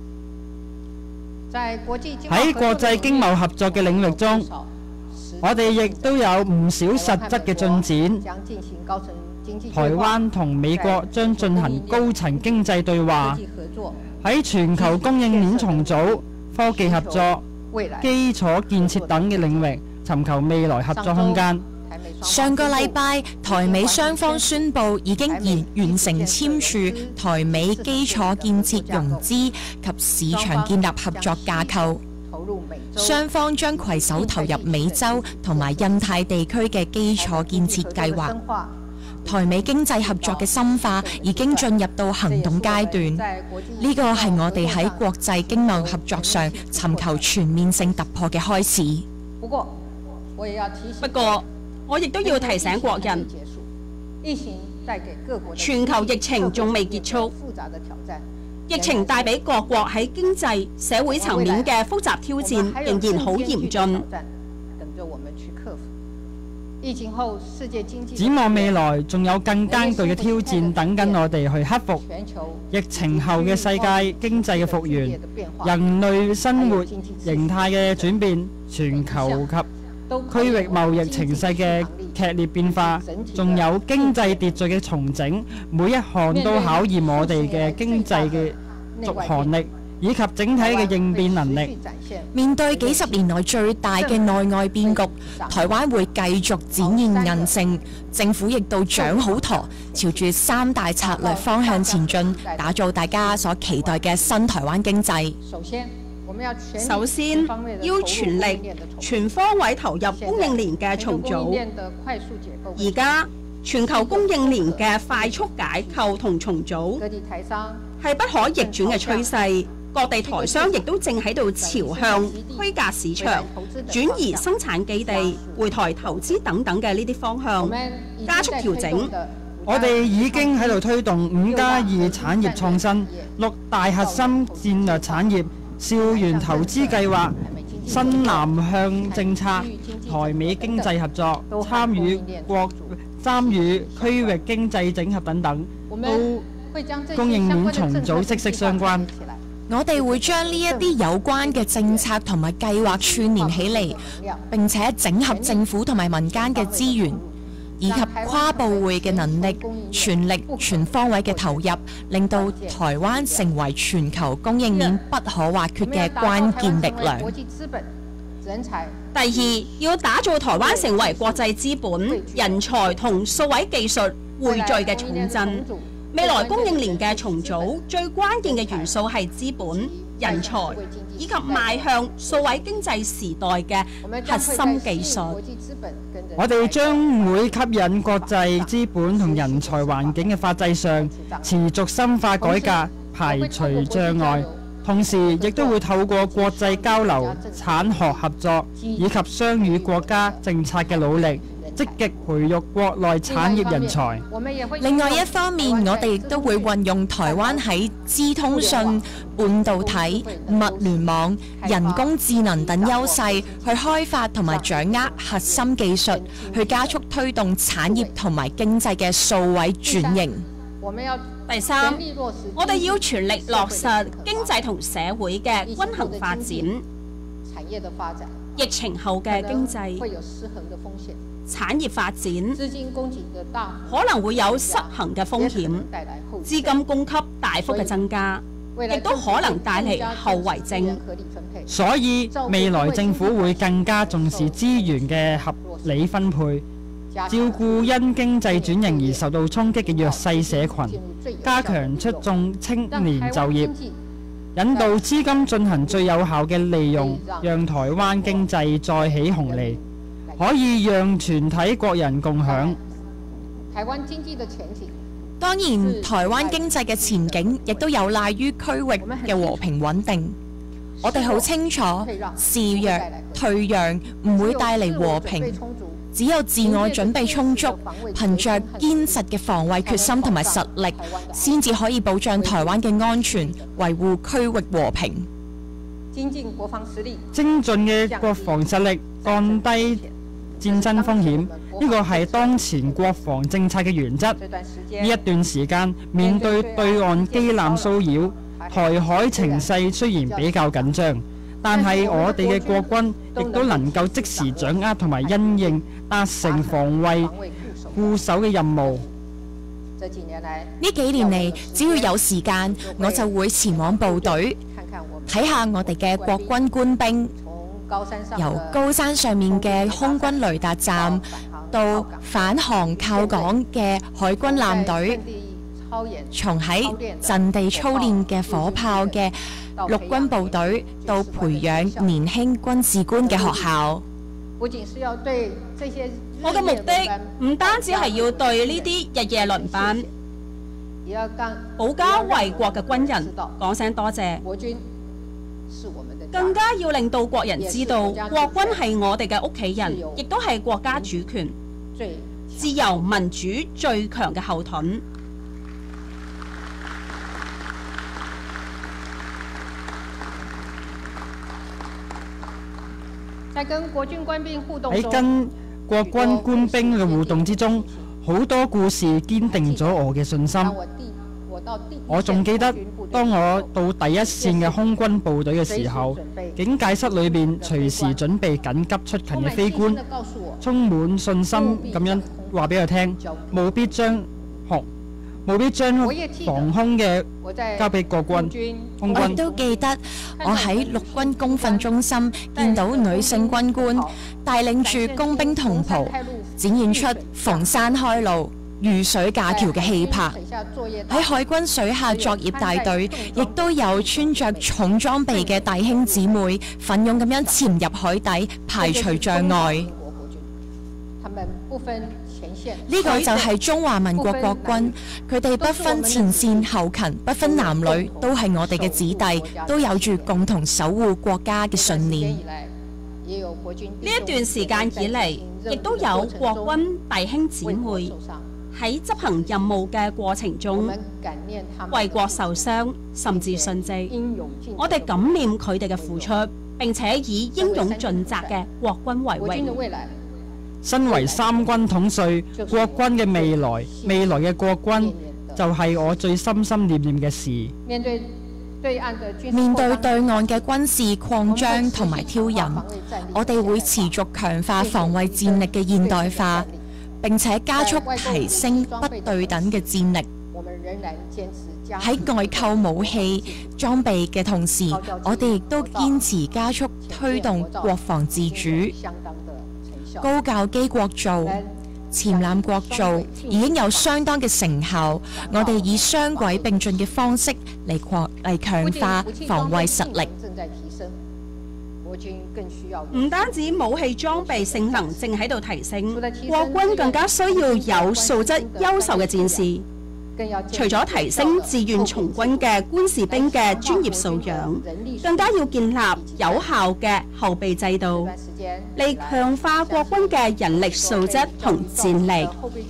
S4: 喺國際經貿合作嘅領域中，我哋亦都有唔少實質嘅進展。台灣同美國將進行高層經濟對話，喺全球供應鏈重組、科技合作、基礎建設等嘅領域尋求未來合作空間。
S3: 上個禮拜，台美雙方宣布已經完完成簽署台美基礎建設融資及市場建立合作架構，雙方將攜手投入美洲同埋印太地區嘅基礎建設計劃。台美經濟合作嘅深化已經進入到行動階段，呢個係我哋喺國際經貿合作上尋求全面性突破嘅開始。
S2: 不過，不過我亦都要提醒國人，全球疫情仲未結束，疫情帶俾各國喺經濟、社會層面嘅複雜挑戰仍然好嚴峻。
S4: 展望未來，仲有更艱巨嘅挑戰等緊我哋去克服。疫情後嘅世界經濟嘅復原，人類生活形態嘅轉變，全球及區域貿易情勢嘅劇烈變化，仲有經濟秩序嘅重整，每一項都考驗我哋嘅經濟嘅續航力以及整體嘅應變能力。
S3: 面對幾十年來最大嘅內外變局，台灣會繼續展現韌性，政府亦都掌好舵，朝住三大策略方向前進，打造大家所期待嘅新台灣經濟。
S2: 首先，要全力、全方位投入供應鏈嘅重組。而家全球供應鏈嘅快速解構同重組係不可逆轉嘅趨勢。各地台商亦都正喺度朝向區隔市場、轉移生產基地、回台投資等等嘅呢啲方向加速調整。
S4: 我哋已經喺度推動五加二產業創新、六大核心戰略產業、校園投資計劃、新南向政策、台美經濟合作、參與國參與區域經濟整合等等，都供應鏈重組息息相關。
S3: 我哋會將呢一啲有關嘅政策同埋計劃串連起嚟，並且整合政府同埋民間嘅資源，以及跨部會嘅能力，全力全方位嘅投入，令到台灣成為全球供應鏈不可或缺嘅關鍵力量。
S2: 第二，要打造台灣成為國際資本、人才同數位技術匯聚嘅重鎮。未來供應鏈嘅重組最關鍵嘅元素係資本、人才以及邁向數位經濟時代嘅核心技術。
S4: 我哋將會吸引國際資本同人才環境嘅法制上持續深化改革，排除障礙，同時亦都會透過國際交流、產學合作以及雙語國家政策嘅努力，積極培育國內產業人才。
S3: 另外一方面，我哋亦都會運用台灣喺資通訊、半導體、物聯網、人工智能等優勢，去開發同埋掌握核心技術，去加速推動產業同埋經濟嘅數位轉型。
S2: 第三，我哋要全力落實經濟同社會嘅均衡發展。疫情後嘅經濟產業發展可能會有失衡嘅風險，資金供給大幅嘅增加，亦都可能帶嚟後遺症。
S4: 所以未來政府會更加重視資源嘅合理分配，照顧因經濟轉型而受到衝擊嘅弱勢社群，加強促進青年就業，引導資金進行最有效嘅利用，讓台灣經濟再起紅利，可以讓全體國人共享。
S3: 當然，台灣經濟嘅前景亦都有賴於區域嘅和平穩定。我哋好清楚，示弱退讓唔會帶嚟和平，只有自我準備充足，憑着堅實嘅防衛決心同埋實力，先至可以保障台灣嘅安全，維護區域和平。
S4: 精進嘅國防實力，降低戰爭風險，呢個係當前國防政策嘅原則。呢一段時間面對對岸機艦騷擾，台海情勢雖然比較緊張，但係我哋嘅國軍亦都能夠即時掌握同埋因應，達成防衛固守嘅任務。
S3: 呢幾年嚟，只要有時間，我就會前往部隊睇下我哋嘅國軍官兵。由高山上面嘅空軍雷達站，到返航靠港嘅海軍艦隊，從喺陣地操練嘅火炮嘅陸軍部隊，到培養年輕軍事官嘅學校。
S2: 我嘅目的唔單止係要對呢啲日夜輪班、保家衛國嘅軍人講聲多謝。更加要令到國人知道，國軍係我哋嘅屋企人，亦都係國家主權、自由民主最強嘅後盾。
S4: 喺跟國軍官兵互動喺跟國軍官兵嘅互動之中，好多故事堅定咗我嘅信心。我仲記得，當我到第一線嘅空軍部隊嘅時候，警戒室裏邊隨時準備緊急出勤嘅飛官，充滿信心咁樣話俾我聽，務必將學，務必將防空嘅交俾國軍空軍。
S3: 我亦都記得，我喺陸軍公訓中心見到女性軍官帶領住工兵同袍，展現出逢山開路、遇水架橋嘅氣魄。喺海軍水下作業大隊，亦都有穿着重裝備嘅弟兄姊妹，奮勇咁樣潛入海底，排除障礙。 呢個就係中華民國國軍，佢哋不分前線後勤，不分男女，都係我哋嘅子弟，都有住共同守護國家嘅信念。
S2: 呢一段時間以嚟，亦都有國軍弟兄姊妹喺執行任務嘅過程中，為國受傷，甚至殉職。我哋感念佢哋嘅付出，並且以英勇盡責嘅國軍為榮。
S4: 身為三軍統帥，國軍嘅未來，未來嘅國軍就係我最心心念念嘅事。
S3: 面對對岸嘅軍事擴張同埋挑釁，我哋會持續強化防衛戰力嘅現代化，並且加速提升不對等嘅戰力。喺外購武器裝備嘅同時，我哋亦都堅持加速推動國防自主。高教機國造、潛艦國造已經有相當嘅成效，我哋以雙軌並進嘅方式嚟擴嚟強化防衛實力。
S2: 唔單止武器裝備性能正喺度提升，國軍更加需要有素質優秀嘅戰士。除咗提升志願從軍嘅官士兵嘅專業素養，更加要建立有效嘅後備制度，嚟強化國軍嘅人力素質同戰力。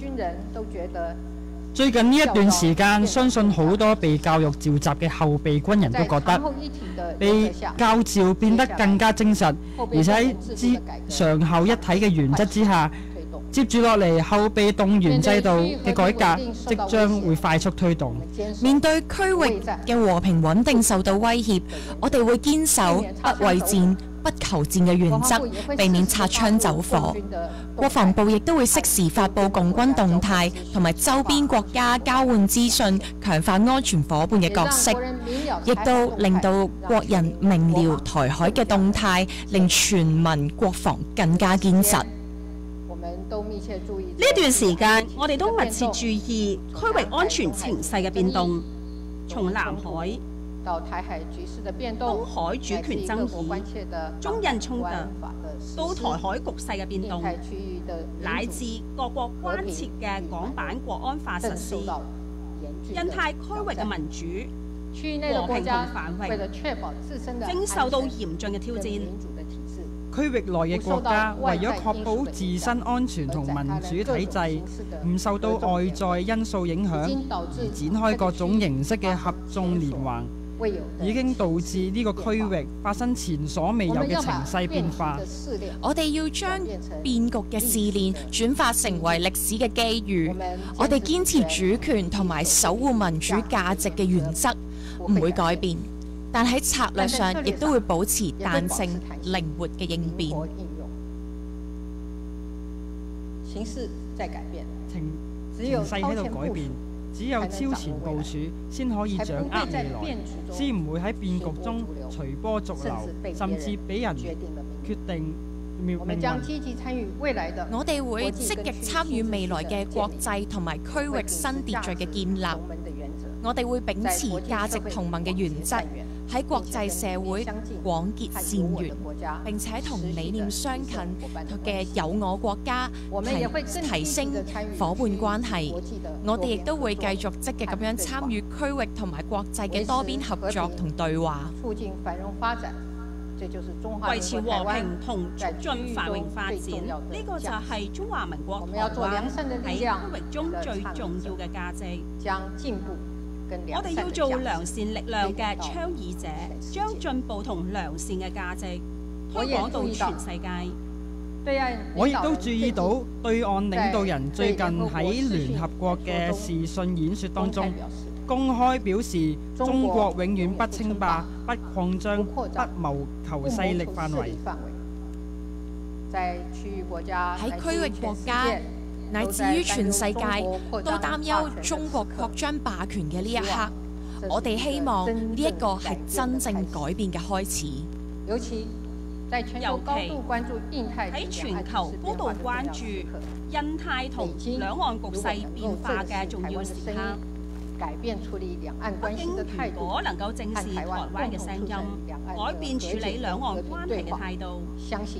S4: 最近呢一段時間，相信好多被教育召集嘅後備軍人都覺得，被教召變得更加精實，而且喺之上後一體嘅原則之下。接住落嚟，後備動員制度嘅改革即將會快速推動。
S3: 面對區域嘅和平穩定受到威脅，我哋會堅守不畏戰、不求戰嘅原則，避免擦槍走火。國防部亦都會適時發布共軍動態，同埋周邊國家交換資訊，強化安全夥伴嘅角色，亦都令到國人明瞭台海嘅動態，令全民國防更加堅實。
S2: 呢段時間，我哋都密切注意區域安全情勢嘅變動，從南海到台海局勢的變動、東海主權爭議、中印衝突，到台海局勢嘅變動，乃至各國關切嘅港版國安法實施，印太區域嘅民主、和平同繁榮，正受到嚴峻嘅挑戰。
S4: 區域內嘅國家為咗確保自身安全同民主體制唔受到外在因素影響，而展開各種形式嘅合縱連橫，已經導致呢個區域發生前所未有嘅情勢變化。
S3: 我哋要將變局嘅試煉轉化成為歷史嘅機遇。我哋堅持主權同埋守護民主價值嘅原則唔會改變。但喺策略上，亦都會保持彈性、靈活嘅應變。
S14: 形勢在改變，
S4: 情情勢喺度改變，只有超前部署，先可以掌握未來，先唔會喺變局中隨波逐流，甚至俾人決定命運。
S3: 我哋會積極參與未來嘅國際同埋區域新秩序嘅建立。我哋會秉持價值同盟嘅原則。喺國際社會廣結善緣，並且同理念相近嘅有我國家提提升伙伴關係。我哋亦都會繼續積極咁樣參與區域同埋國際嘅多邊合作同對話，
S2: 維持和平同促進繁榮發展。呢個就係中華民國台灣喺區域中最重要嘅價值。我哋要做良善力量嘅倡議者，將進步同良善嘅價值推廣到全世界。
S4: 我亦都注意到對岸領導人最近喺聯合國嘅視訊演說當中，公開表示中國永遠不稱霸、不擴張、不謀求勢力範圍。
S3: 喺區域國家乃至於全世界都擔憂中國擴張霸權嘅呢一刻，我哋希望呢一個係真正改變嘅開始。
S2: 尤其喺全球高度關注印太同兩岸局勢變化嘅重要時刻，北京如果能夠正視台灣嘅聲音，改變處理兩岸關係嘅態度，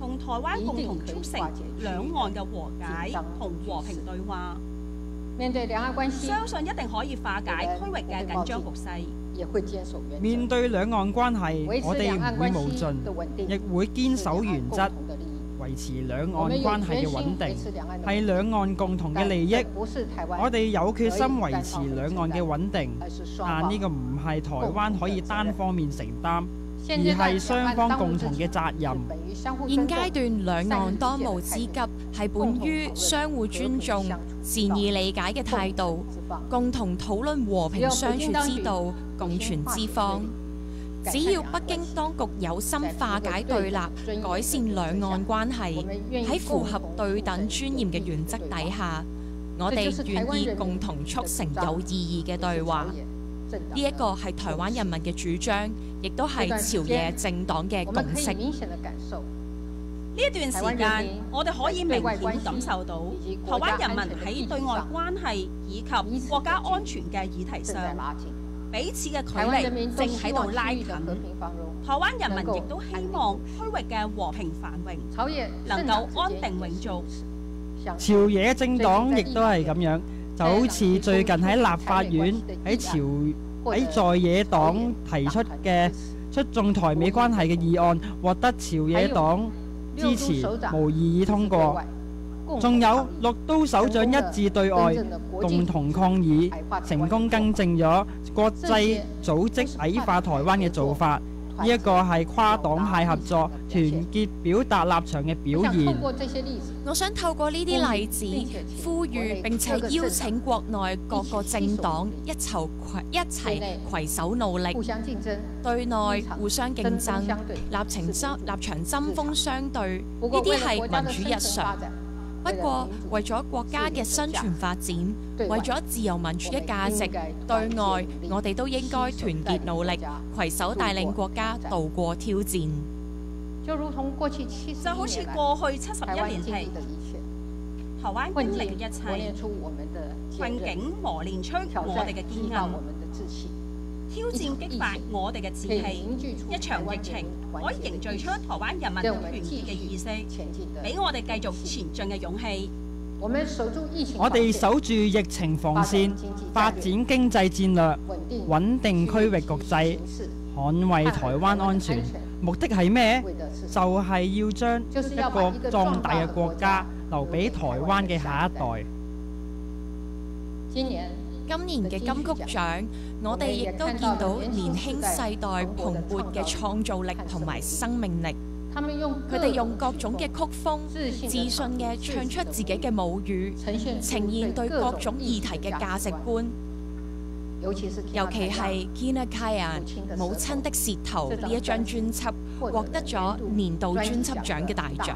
S2: 同台灣共同促成兩岸嘅和解同和，和平對話。
S14: 面對兩岸關係，
S2: 相信一定可以化解區域嘅緊張局勢。
S4: 面對兩岸關係，我哋唔會無盡，亦會堅守原則，維持兩岸關係嘅穩定，係兩岸共同嘅利益。我哋有決心維持兩岸嘅穩定，但呢個唔係台灣可以單方面承擔，而係雙方共同嘅責任。
S3: 現階段兩岸當務之急係本於相互尊重、善意理解嘅態度，共同討論和平相處之道、共存之方。只要北京當局有心化解對立、改善兩岸關係，喺符合對等尊嚴嘅原則底下，我哋願意共同促成有意義嘅對話。呢一個係台灣人民嘅主張，亦都係朝野政黨嘅共識。
S2: 呢一段時間，我哋可以明顯感受到台灣人民喺對外關係以及國家安全嘅議題上，彼此嘅距離正喺度拉近。台灣人民亦都希望區域嘅和平繁榮能夠安定永續。
S4: 朝野政黨亦都係咁樣，就好似最近喺立法院喺朝喺在野黨提出嘅促進台美關係嘅議案，獲得朝野黨支持，無異議通過。仲有六都首長一致對外，共同抗議，成功更正咗國際組織矮化台灣嘅做法。呢一個係跨黨派合作、團結表達立場嘅表現。
S3: 我想透過呢啲例子，呼籲並且邀請國內各個政黨一齊一齊攜手努力，對內互相競爭，立場針立場針鋒相對，呢啲係民主日常。不過，為咗國家嘅生存發展，為咗自由民主嘅價值，對外我哋都應該團結努力，攜手帶領國家渡過挑戰。
S14: 就如同過去七十
S2: 就好似過去七十一年嚟，台灣經歷嘅一切困境磨練出我哋嘅堅韌，挑戰激發我哋嘅志氣。一場疫情可以凝聚出台灣人民團結嘅意識，俾我哋繼續前進嘅勇氣。
S4: 我哋守住疫情防線，發展經濟戰略，穩定區域局勢，捍衛台灣安全。目的係咩？就係要將一個壯大嘅國家留俾台灣嘅下一代。
S3: 今年今年嘅金曲獎，我哋亦都見到年輕世代蓬勃嘅創造力同埋生命力。佢哋用各種嘅曲風，自信嘅唱出自己嘅母語，呈現對各種議題嘅價值觀。尤其係 Kina Kayan 母親的舌頭呢一張專輯，獲得咗年度專輯獎嘅大獎。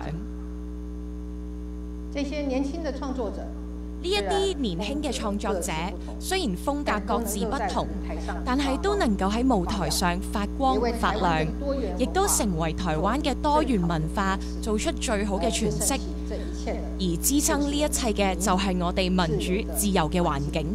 S14: 這些年輕的創作者。
S3: 呢一啲年輕嘅創作者，雖然風格各自不同，但係都能夠喺舞台上發光發亮，亦都成為台灣嘅多元文化做出最好嘅詮釋。而支撐呢一切嘅就係我哋民主自由嘅環境。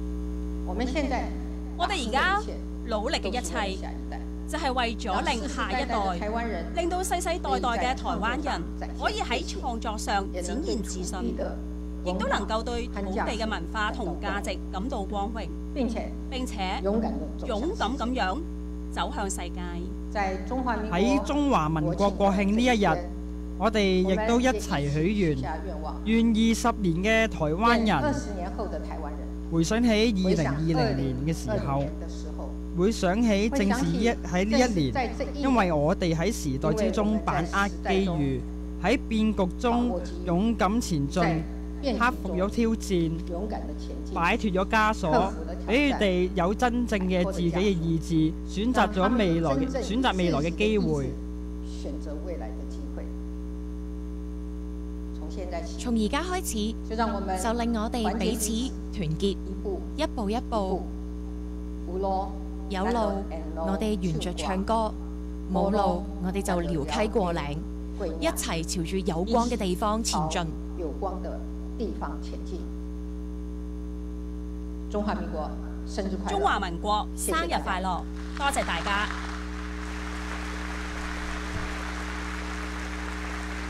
S2: 我哋而家努力嘅一切，就係為咗令下一代，令到世世代代嘅台灣人可以喺創作上展現自信。亦都能夠對土地嘅文化同價值感到光榮，並且並且勇敢咁樣走向世界。
S4: 喺中華民國國慶呢一日，我哋亦都一齊許願，願二十年嘅台灣人回想起二零二零年嘅時候，會想起正是一喺呢一年，因為我哋喺時代之中把握機遇，喺變局中勇敢前進。克服咗挑戰，擺脫咗枷鎖，俾佢哋有真正嘅自己嘅意志，選擇咗未來嘅選擇未來嘅機會。
S3: 從而家開始，就令我哋彼此團結，一步一步。有路，我哋沿着唱歌；冇路，我哋就撩溪過嶺，一齊朝住有光嘅地方前進。
S14: 地方前進。中華民國生日快樂！
S2: 中華民國生日快樂！多謝大家。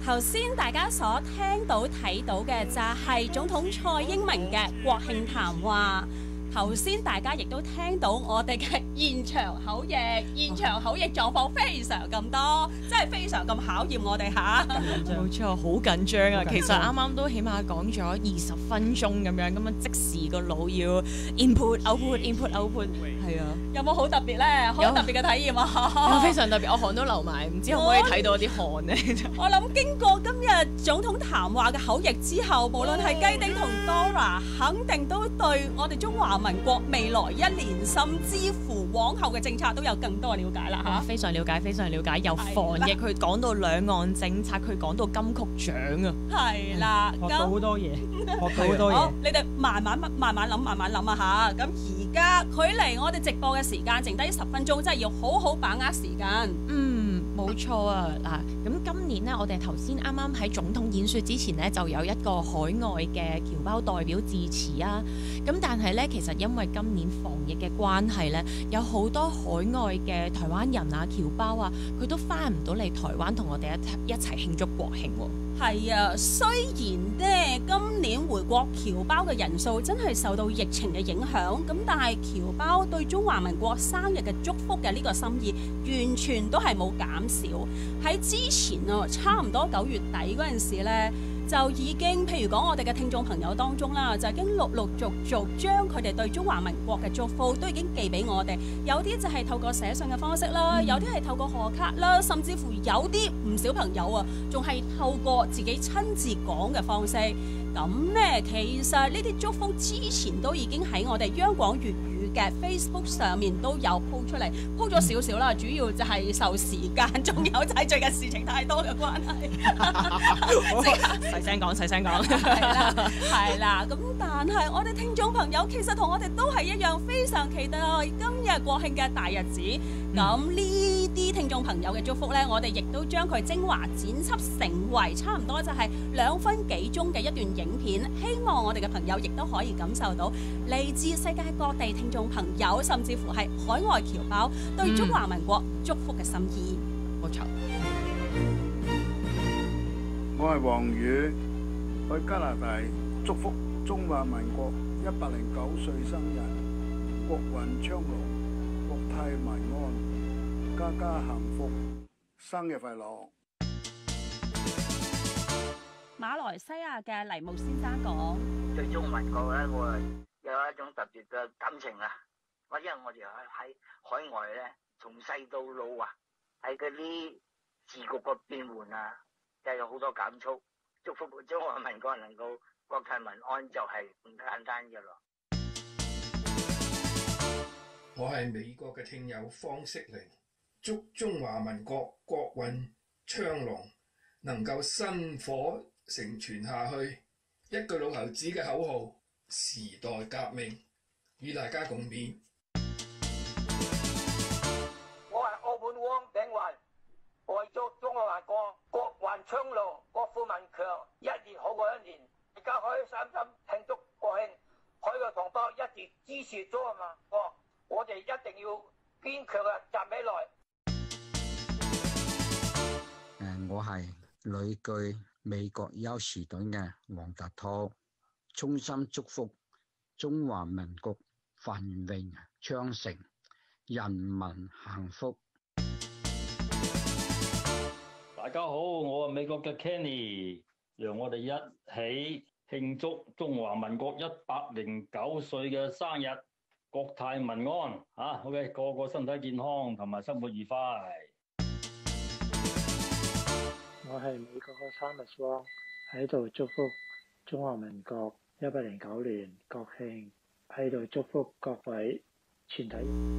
S2: 頭先大家所聽到睇到嘅就係總統蔡英文嘅國慶談話。頭先大家亦都聽到我哋嘅現場口譯，現場口譯狀況非常咁多，真係非常咁考驗我哋嚇。
S3: 冇錯，好緊張啊！其實啱啱都起碼講咗二十分鐘咁樣，咁樣即時個腦要 input output input output， 係啊。有冇好特別咧？好特別嘅體驗啊！非常特別，我汗都流埋，唔知可唔可以睇到啲汗咧？
S2: 我諗經過今日總統談話嘅口譯之後，無論係雞丁同 Dora， 肯定都對我哋中華民國未來一年甚至乎往後嘅政策都有更多嘅了解啦嚇。
S3: 非常了解，非常了解。由防疫佢講到兩岸政策，佢講到金曲獎啊。
S2: 係啦，
S4: 學到好多嘢，學到好多嘢。
S2: 好，你哋慢慢慢慢諗，慢慢諗啊嚇。咁而家距離我哋直播嘅時間剩低十分鐘，真係要好好把握時間。
S3: 嗯，冇錯啊。嗱，咁今年呢，我哋頭先啱啱喺總統演說之前呢，就有一個海外嘅僑胞代表致辭啊。咁但係呢，其實因為今年防疫嘅關係呢，有好多海外嘅台灣人啊、僑胞啊，佢都翻唔到嚟台灣同我哋一一齊慶祝國慶喎。
S2: 係啊，雖然呢今年回國僑胞嘅人數真係受到疫情嘅影響，咁但係僑胞對中華民國生日嘅祝福嘅呢個心意，完全都係冇減少。喺之前啊，差唔多九月底嗰陣時呢，就已經，譬如講我哋嘅聽眾朋友當中啦，就已經陸陸續續將佢哋對中華民國嘅祝福都已經寄俾我哋。有啲就係透過寫信嘅方式啦，嗯、有啲係透過賀卡啦，甚至乎有啲唔少朋友啊，仲係透過自己親自講嘅方式。咁呢，其實呢啲祝福之前都已經喺我哋央廣粵語嘅 Facebook 上面都有 po 出嚟 ，po 咗少少啦。主要就係受時間，仲有就係最近事情太多嘅關係。
S3: 細聲講，細聲講。
S2: 係啦，係啦。咁但係我哋聽眾朋友其實同我哋都係一樣，非常期待今日國慶嘅大日子。咁呢啲聽眾朋友嘅祝福呢，我哋亦都將佢精華剪輯成為差唔多就係兩分幾鐘嘅一段影片，希望我哋嘅朋友亦都可以感受到嚟自世界各地聽眾朋友，甚至乎係海外僑胞對中華民國祝福嘅心意。冇錯。
S15: 我係黃宇，去加拿大祝福中華民國一百零九歲生日，國運昌隆，國泰民安，家家幸福，生日快樂！
S2: 馬來西亞嘅黎木先生講：
S16: 對中華民國咧，我有一種特別嘅感情啊！或者我哋喺海外咧，從細到老啊，喺嗰啲時局嘅變換啊，又有好多感觸。祝福中華民國能夠國泰民安，就係唔簡單嘅咯。
S17: 我係美國嘅聽友方適玲，祝中華民國國運昌隆，能夠薪火承傳下去。一句老頭子嘅口號：時代革命，與大家共勉。
S16: 我係澳門汪炳雲，我祝中華民國國運昌隆，國富民強，一年好過一年。大家可以開心慶祝國慶，海外同胞一直支持中華民國，我哋一定要堅強嘅站起來。
S18: 誒，我係旅居美國休士頓嘅黃達濤，衷心祝福中華民國繁榮昌盛，人民幸福。
S19: 大家好，我係美國嘅 Kenny， 讓我哋一起慶祝中華民國一百零九歲嘅生日，國泰民安啊 ！OK， 個個身體健康同埋生活愉快。
S20: 我係美國嘅 Thomas Wong， 喺度祝福中華民國一百零九年國慶，喺度祝福各位全體。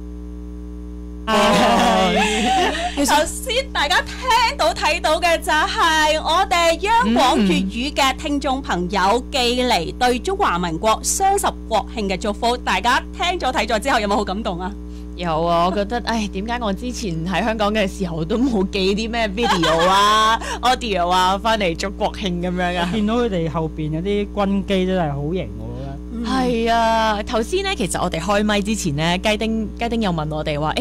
S2: 頭先大家聽到睇到嘅就係我哋央廣粵語嘅聽眾朋友寄嚟對中華民國雙十國慶嘅祝福，大家聽咗睇咗之後有冇好感動啊？
S3: 有啊，我覺得，唉，點解我之前喺香港嘅時候都冇寄啲咩 video 啊、audio 啊翻嚟祝國慶咁樣啊？
S4: 見到佢哋後邊有啲軍機真係好型，我覺得。係
S3: 啊，頭先咧，其實我哋開麥之前咧，雞丁雞丁又問我哋話，誒。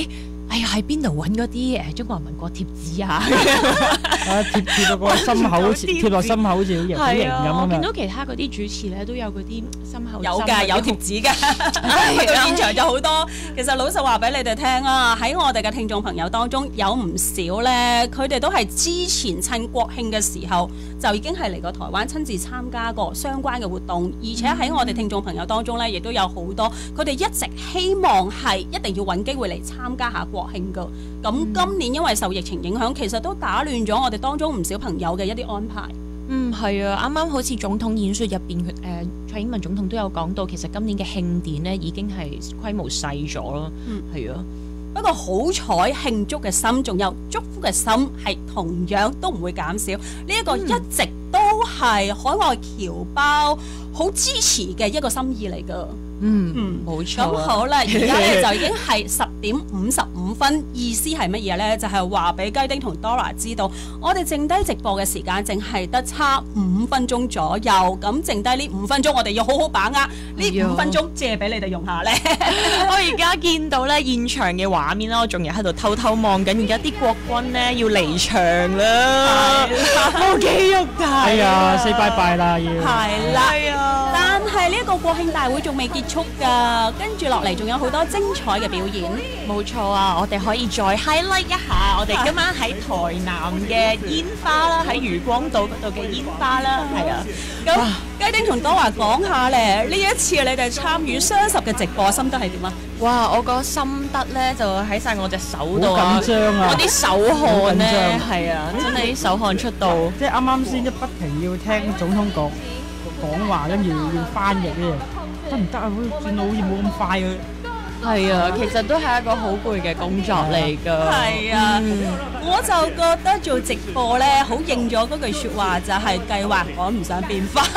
S3: 哎呀喺邊度揾嗰啲誒中華民國貼紙啊？
S4: 啊貼貼到個心口，貼落心口好似好型好型咁啊！
S3: 我見到其他嗰啲主持咧都有嗰啲心口
S2: 有㗎，有貼紙㗎。去到現場有好多。其實老實話俾你哋聽啊，喺我哋嘅聽眾朋友當中有唔少咧，佢哋都係之前趁國慶嘅時候就已經係嚟過台灣親自參加過相關嘅活動，而且喺我哋聽眾朋友當中咧，亦都有好多佢哋一直希望係一定要揾機會嚟參加下國慶㗎。咁今年因為受疫情影響，其實都打亂咗我哋當中唔少朋友嘅一啲安排。
S3: 嗯，係啊，啱啱好似總統演說入邊，誒、呃、蔡英文總統都有講到，其實今年嘅慶典呢已經係規模細咗咯。嗯，係啊。
S2: 不過好彩慶祝嘅心，仲有祝福嘅心，係同樣都唔會減少。呢、這、一個一直都係海外僑胞好支持嘅一個心意嚟㗎。
S3: 嗯嗯，冇錯。
S2: 咁好啦，而家咧就已經係十點五十五分，意思係乜嘢咧？就係話俾雞丁同 Dora 知道，我哋剩低直播嘅時間淨係得差五分鐘左右。咁剩低呢五分鐘，我哋要好好把握呢五分鐘，借俾你哋用下咧。
S3: 我而家見到咧現場嘅畫面啦，我仲有喺度偷偷望緊，而家啲國軍咧要離場啦，好肌肉大。
S4: 係啊，say bye bye啦要。
S2: 係啦，但係呢一個國慶大會仲未結束㗎，跟住落嚟仲有好多精彩嘅表演。
S3: 冇錯啊，我哋可以再 highlight 一下我哋今晚喺台南嘅煙花啦，喺漁光島嗰度嘅煙花啦，係啊。咁雞丁同多華講下咧，呢一次你哋參與雙十嘅直播心得係點啊？ 哇！我個心得咧就喺晒我隻手度
S4: 啊，緊張啊！
S3: 我啲手汗咧係啊，真係啲手汗出到，
S4: 即係啱啱先一不停要聽總統講講話，跟住要翻譯嘅。得唔得啊？好似轉到好似冇咁快啊！
S3: 係啊，其實都係一個好攰嘅工作嚟㗎。
S2: 係啊，嗯、我就覺得做直播咧，好應咗嗰句説話，就係計劃趕唔上變化。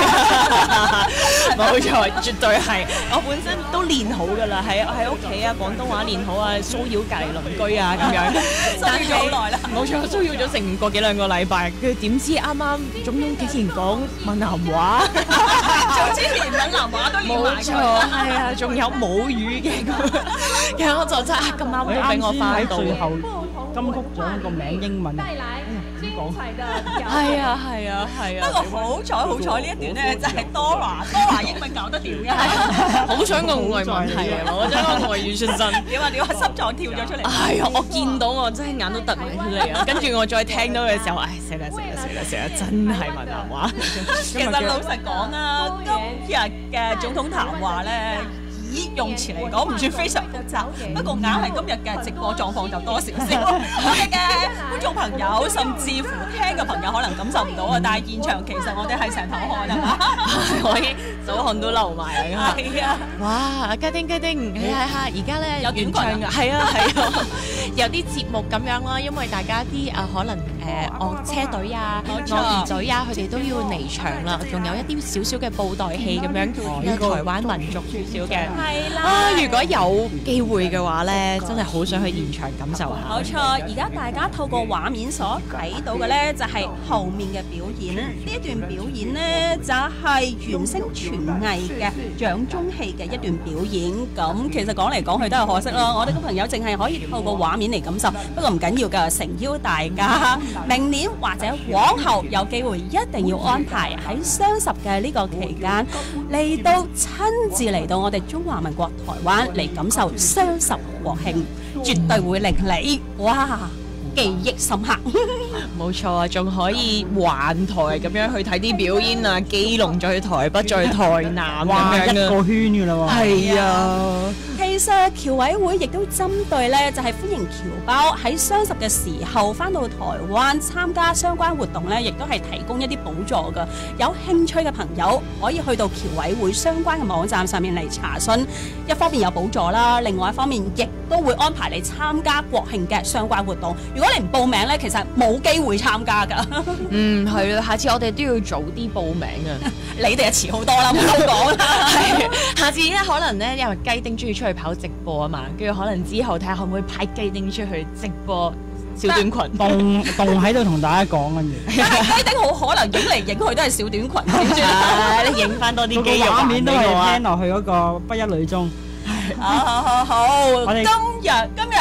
S3: 冇錯，絕對係。我本身都練好㗎啦，喺喺屋企啊，廣東話練好啊，騷擾隔離鄰居啊咁樣。
S2: 騷擾咗好耐啦。
S3: 冇錯，騷擾咗成個幾兩個禮拜。佢點知啱啱總統之前講閩南話，
S2: 總之連閩南話都練埋。冇錯，
S3: 係啊，仲有母語嘅。其實我就真係咁啱都俾我翻到。
S4: 最後金曲獎個名英文。點講？
S3: 係啊係啊係啊！
S2: 不過好彩好彩呢一段咧，就係 Dora，Dora 英文搞得掂嘅。
S3: 好想個外文係啊！我想個外語出身。
S2: 你話你話心臟跳咗出嚟。
S3: 係啊！我見到我真係眼都突埋出嚟啊！跟住我再聽到嘅時候，唉死啦死啦死啦死啦！真係閩南話。
S2: 其實老實講啊，今日嘅總統談話咧，以用詞嚟講唔算非常複雜，不過硬係今日嘅直播狀況就多少少。我哋嘅觀眾朋友，甚至乎聽嘅朋友可能感受唔到啊，但係現場其實我哋係成頭汗啊嘛，
S3: 我已經手汗都流埋啦。
S2: 係啊！
S3: 哇！雞丁雞丁，你睇下而家咧
S2: 有短裙
S3: 㗎，係啊係啊，有啲節目咁樣啦，因為大家啲啊可能誒樂車隊啊、樂兒隊啊，佢哋都要離場啦，仲有一啲少少嘅布袋戲咁樣，有台灣民族少少嘅。
S2: 係啦，
S3: 啊！如果有機會嘅話咧，真係好想去現場感受下。
S2: 冇錯，而家大家透過畫面所睇到嘅咧，就係後面嘅表演。呢一段表演咧，就係原聲傳藝嘅掌中戲嘅一段表演。咁其實講嚟講去都係可惜咯，我哋嘅朋友淨係可以透過畫面嚟感受。不過唔緊要㗎，誠邀大家明年或者往後有機會，一定要安排喺雙十嘅呢個期間嚟到親自嚟到我哋中華民國台灣嚟感受雙十國慶，絕對會令你哇記憶深刻。
S3: 冇錯啊，仲可以環台咁樣去睇啲表演啊，基隆再去台北再去台南咁樣
S4: 一個圈㗎啦喎。
S3: 係啊，
S2: 其實僑委會亦都針對咧，就係歡迎僑胞喺雙十嘅時候翻到台灣參加相關活動咧，亦都係提供一啲補助㗎。有興趣嘅朋友可以去到僑委會相關嘅網站上面嚟查詢，一方面有補助啦，另外一方面亦都會安排你參加國慶嘅相關活動。如果你唔報名咧，其實冇機會參加㗎。
S3: 嗯，係啦，下次我哋都要早啲報名啊！
S2: 你哋就遲好多啦，唔好講啦。
S3: 係，下次咧可能咧，因為雞丁中意出去跑直播啊嘛，跟住可能之後睇下可唔可以派雞丁出去直播小短裙，
S4: 動動喺度同大家講跟住。
S2: 雞丁好可能影嚟影去都係小短裙，點算？
S3: 你影翻多啲肌肉
S4: 畫面都係聽落去嗰個不一女中。
S2: 好好好，今日今日雞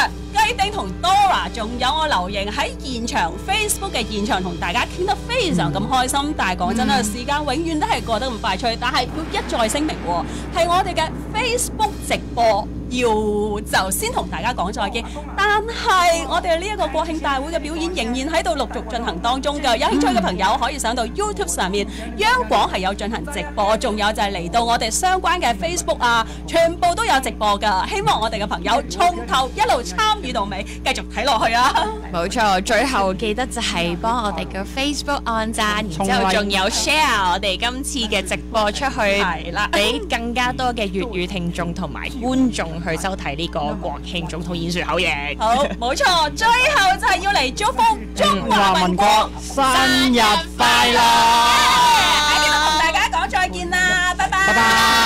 S2: 雞丁同 Dora， 仲有我劉瑩喺現場 Facebook 嘅現場同大家傾得非常咁開心。嗯、但係講真啦，嗯、時間永遠都係過得咁快脆。但係要一再聲明喎，係我哋嘅 Facebook 直播要就先同大家講再見。但係我哋呢一個國慶大會嘅表演仍然喺度陸續進行當中㗎。有興趣嘅朋友可以上到 YouTube 上面，央廣係有進行直播，仲有就係嚟到我哋相關嘅 Facebook 啊，全部都有直播㗎。希望我哋嘅朋友從頭一路參與到尾，繼續睇落去啊！
S3: 冇錯，最後記得就係幫我哋嘅 Facebook 按讚，然之後仲有 share 我哋今次嘅直播出去，係啦，俾更加多嘅粵語聽眾同埋觀眾去收睇呢個國慶總統演說口譯。好，冇錯，最後就係要嚟祝福中華民國生日快樂！喺呢度同大家講再見啦，拜拜。拜拜。